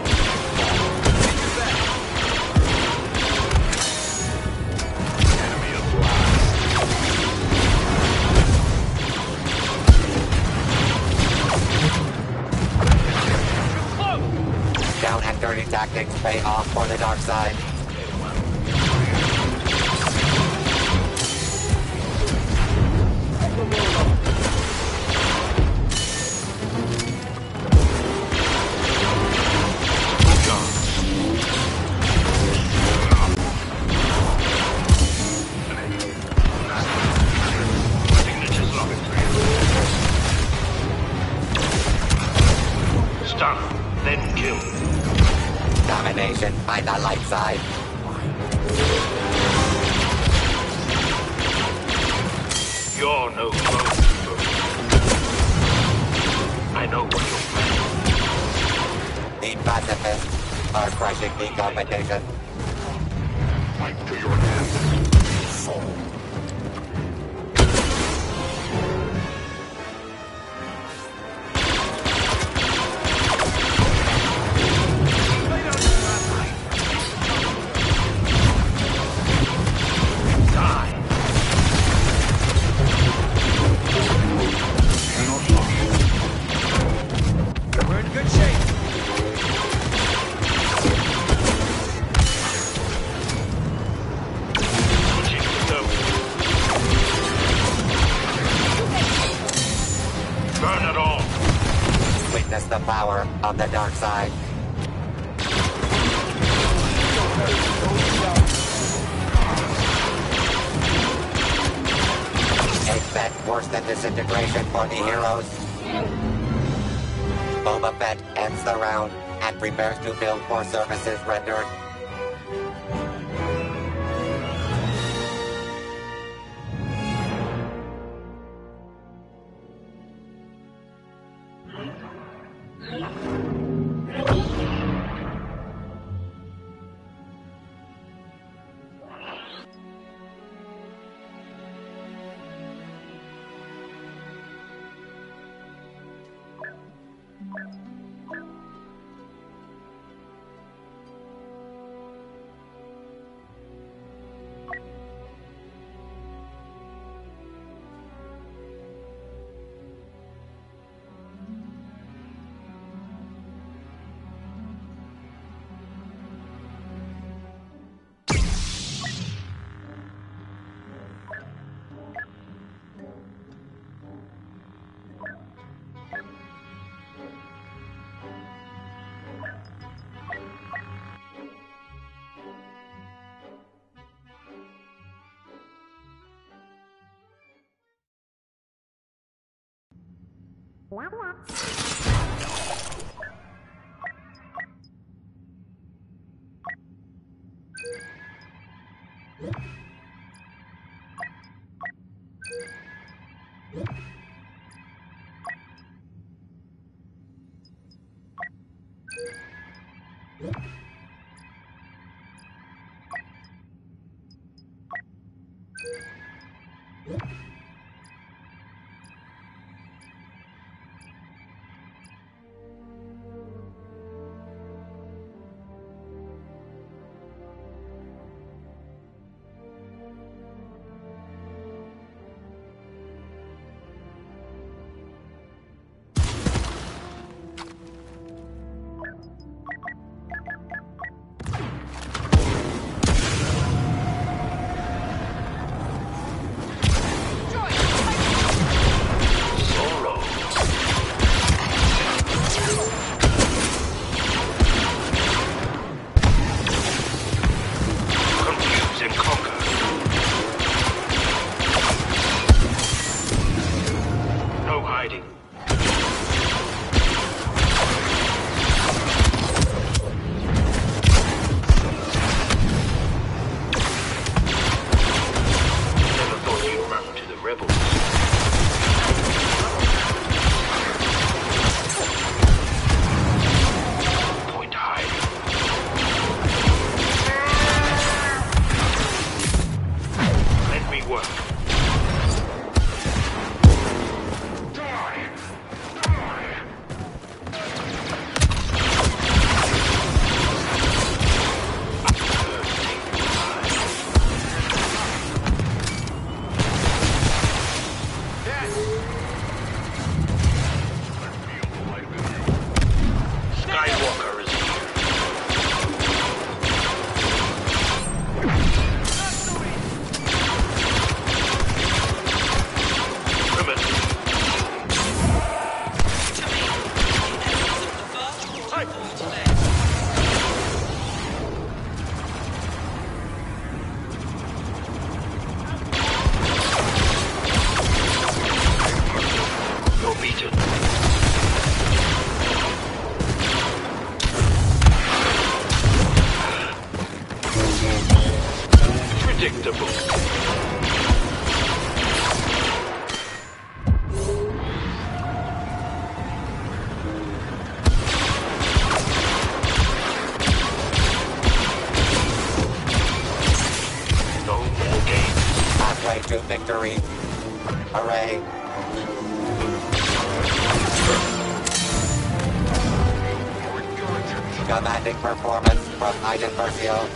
Enemy of close! Down and dirty tactics pay off for the dark side. Signatures locked. Stun, then kill. Domination by the light side. You're no close. I know what you're planning. The pacifists are crushing the competition. Fight to your end. Fall. the power of the dark side. Expect worse than disintegration for the heroes. Boba Fett ends the round and prepares to build for services rendered. To victory. Hooray. Commanding performance from Iden Versio.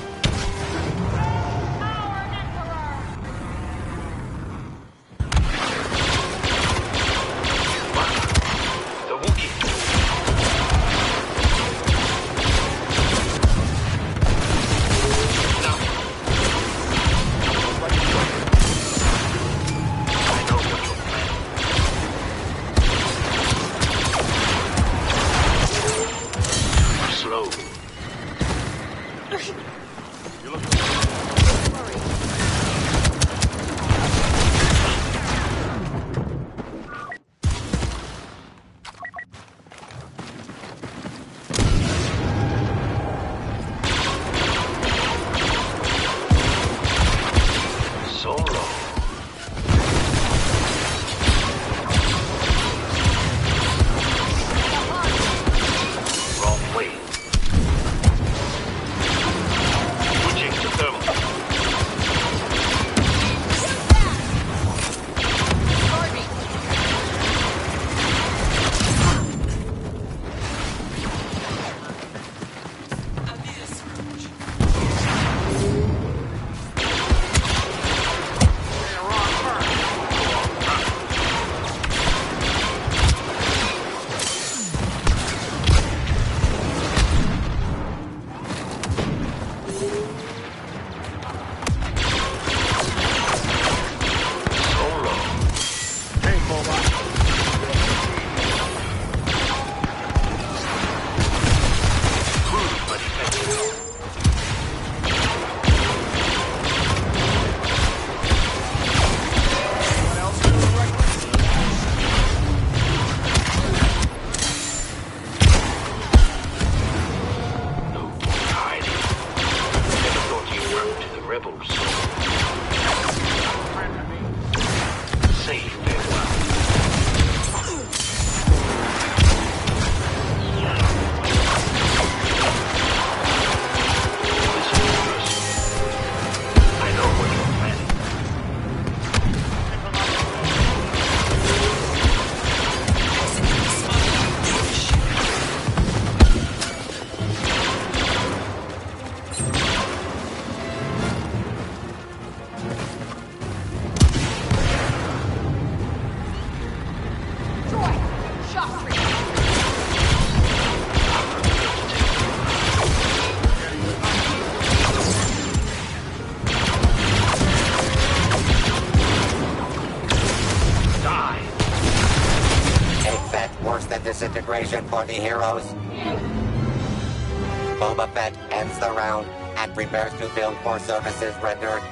rebels. Say farewell. I know what you're planning. Troy! Shock tree! Die. A Fett worse than disintegration for the heroes. Boba Fett ends the round and prepares to bill for services rendered.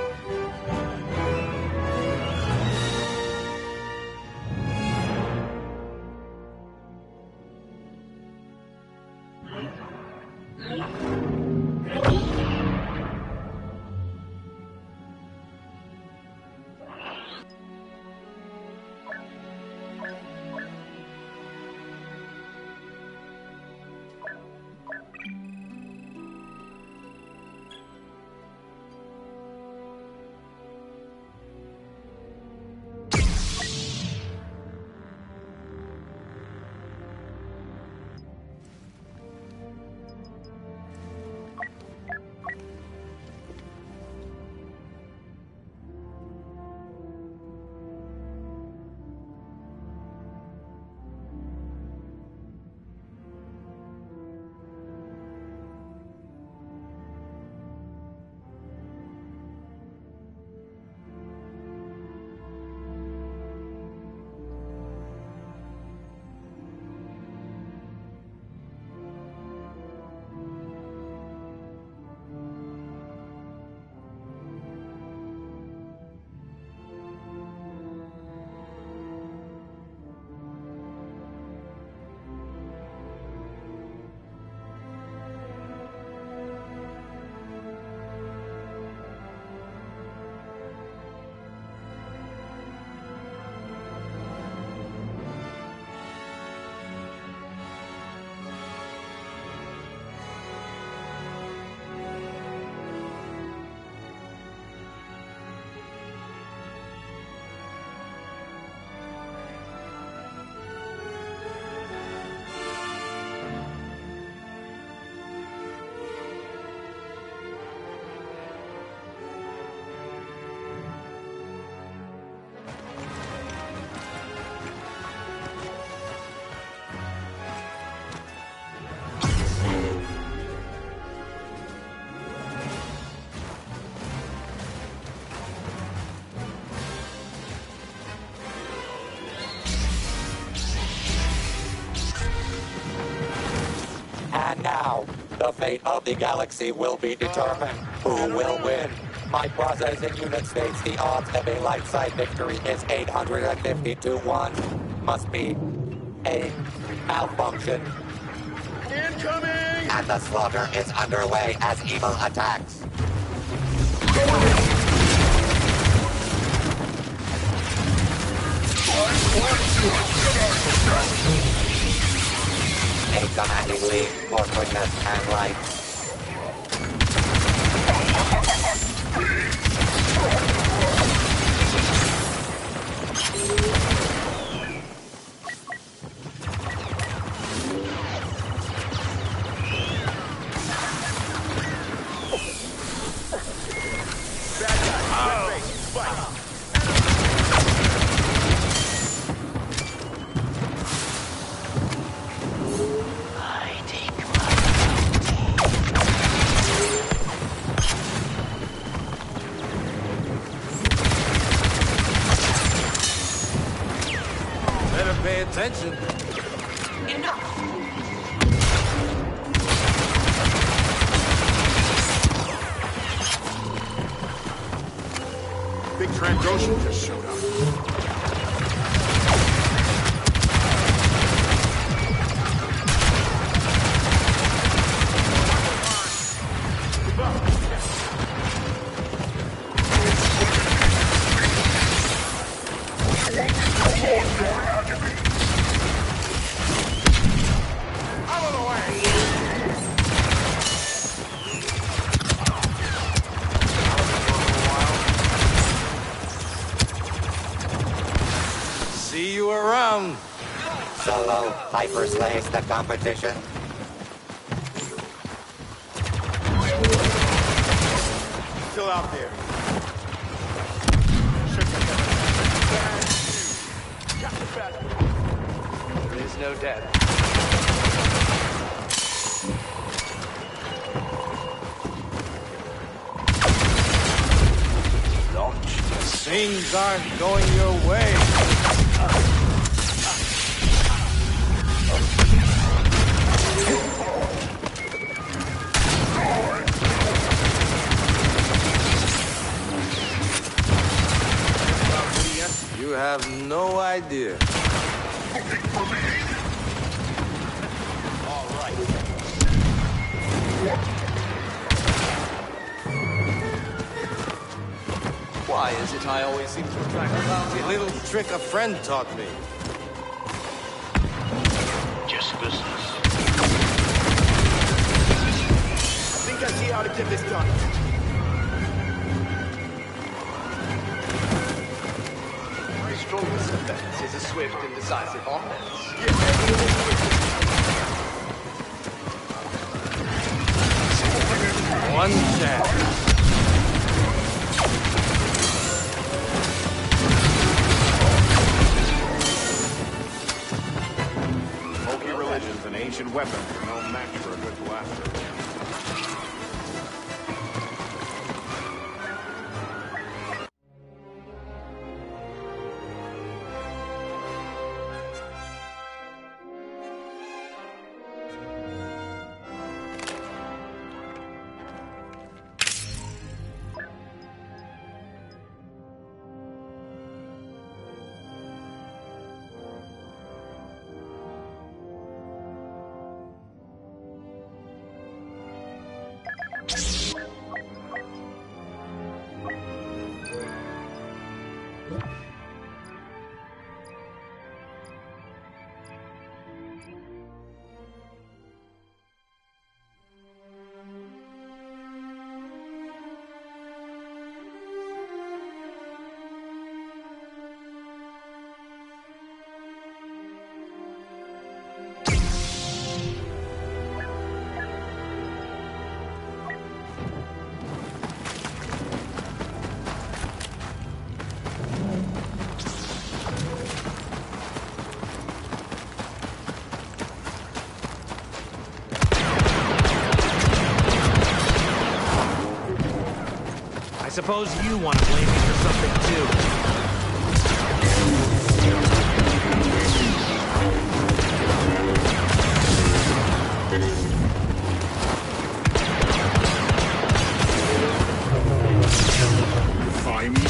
And now, the fate of the galaxy will be determined. Who will win? My processing unit states the odds of a light side victory is 850 to 1. Must be a malfunction. Incoming! And the slaughter is underway as evil attacks. A commanding lead for goodness and light. Better pay attention. Enough! Big Trandoshan just showed up. down! Solo hyper slays the competition. Still out there. There is no death. Things aren't going your way. You have no idea. All right. Why is it I always seem to attract a lousy little trick a friend taught me? Just business. I think I see how to get this done. My strongest defense is a swift and decisive offense. One chance. Religion's an ancient weapon, no match for a good blaster. I suppose you want to blame me for something too. Defy me?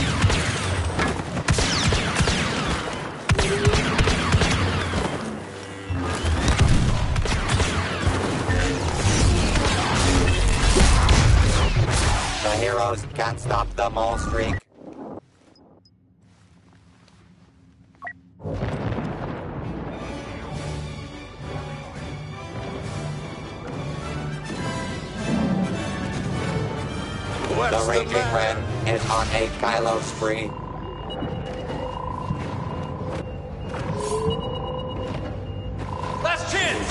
The heroes can't stop the mole streak. The Raging Red is on a Kylo spree. Last chance!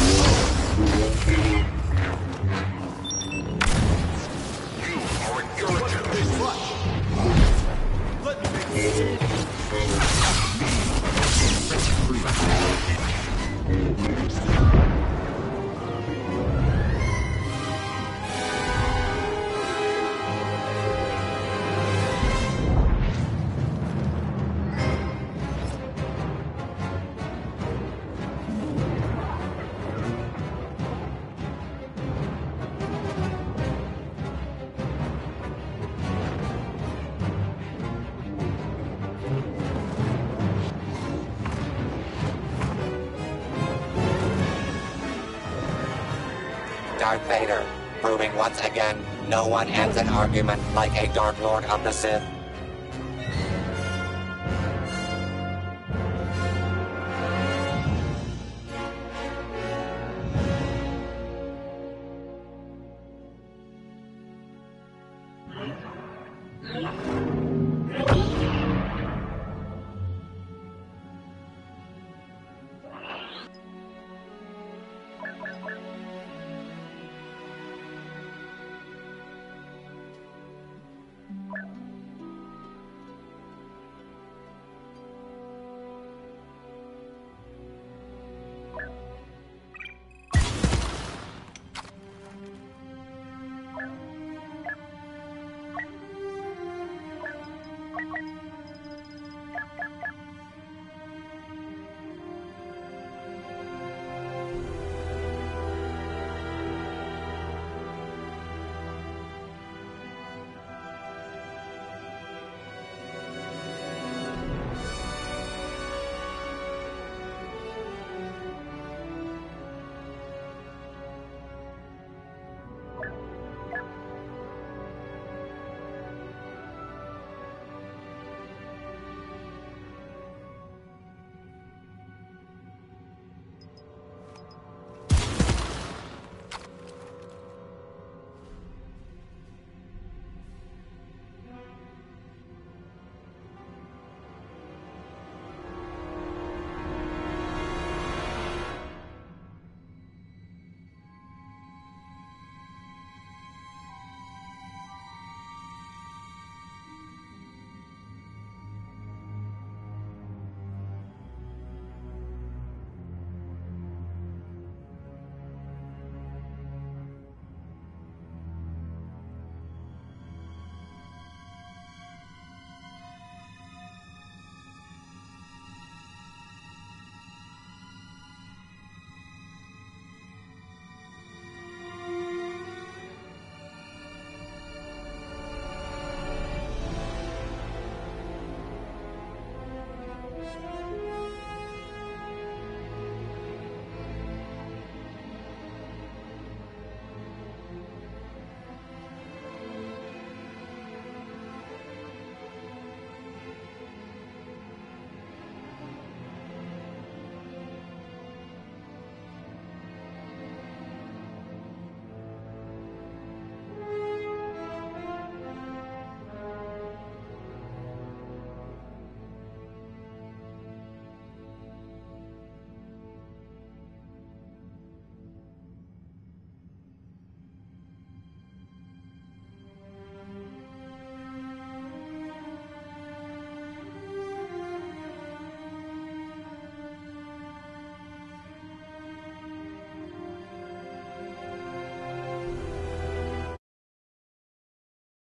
Darth Vader, proving once again no one ends an argument like a Dark Lord of the Sith.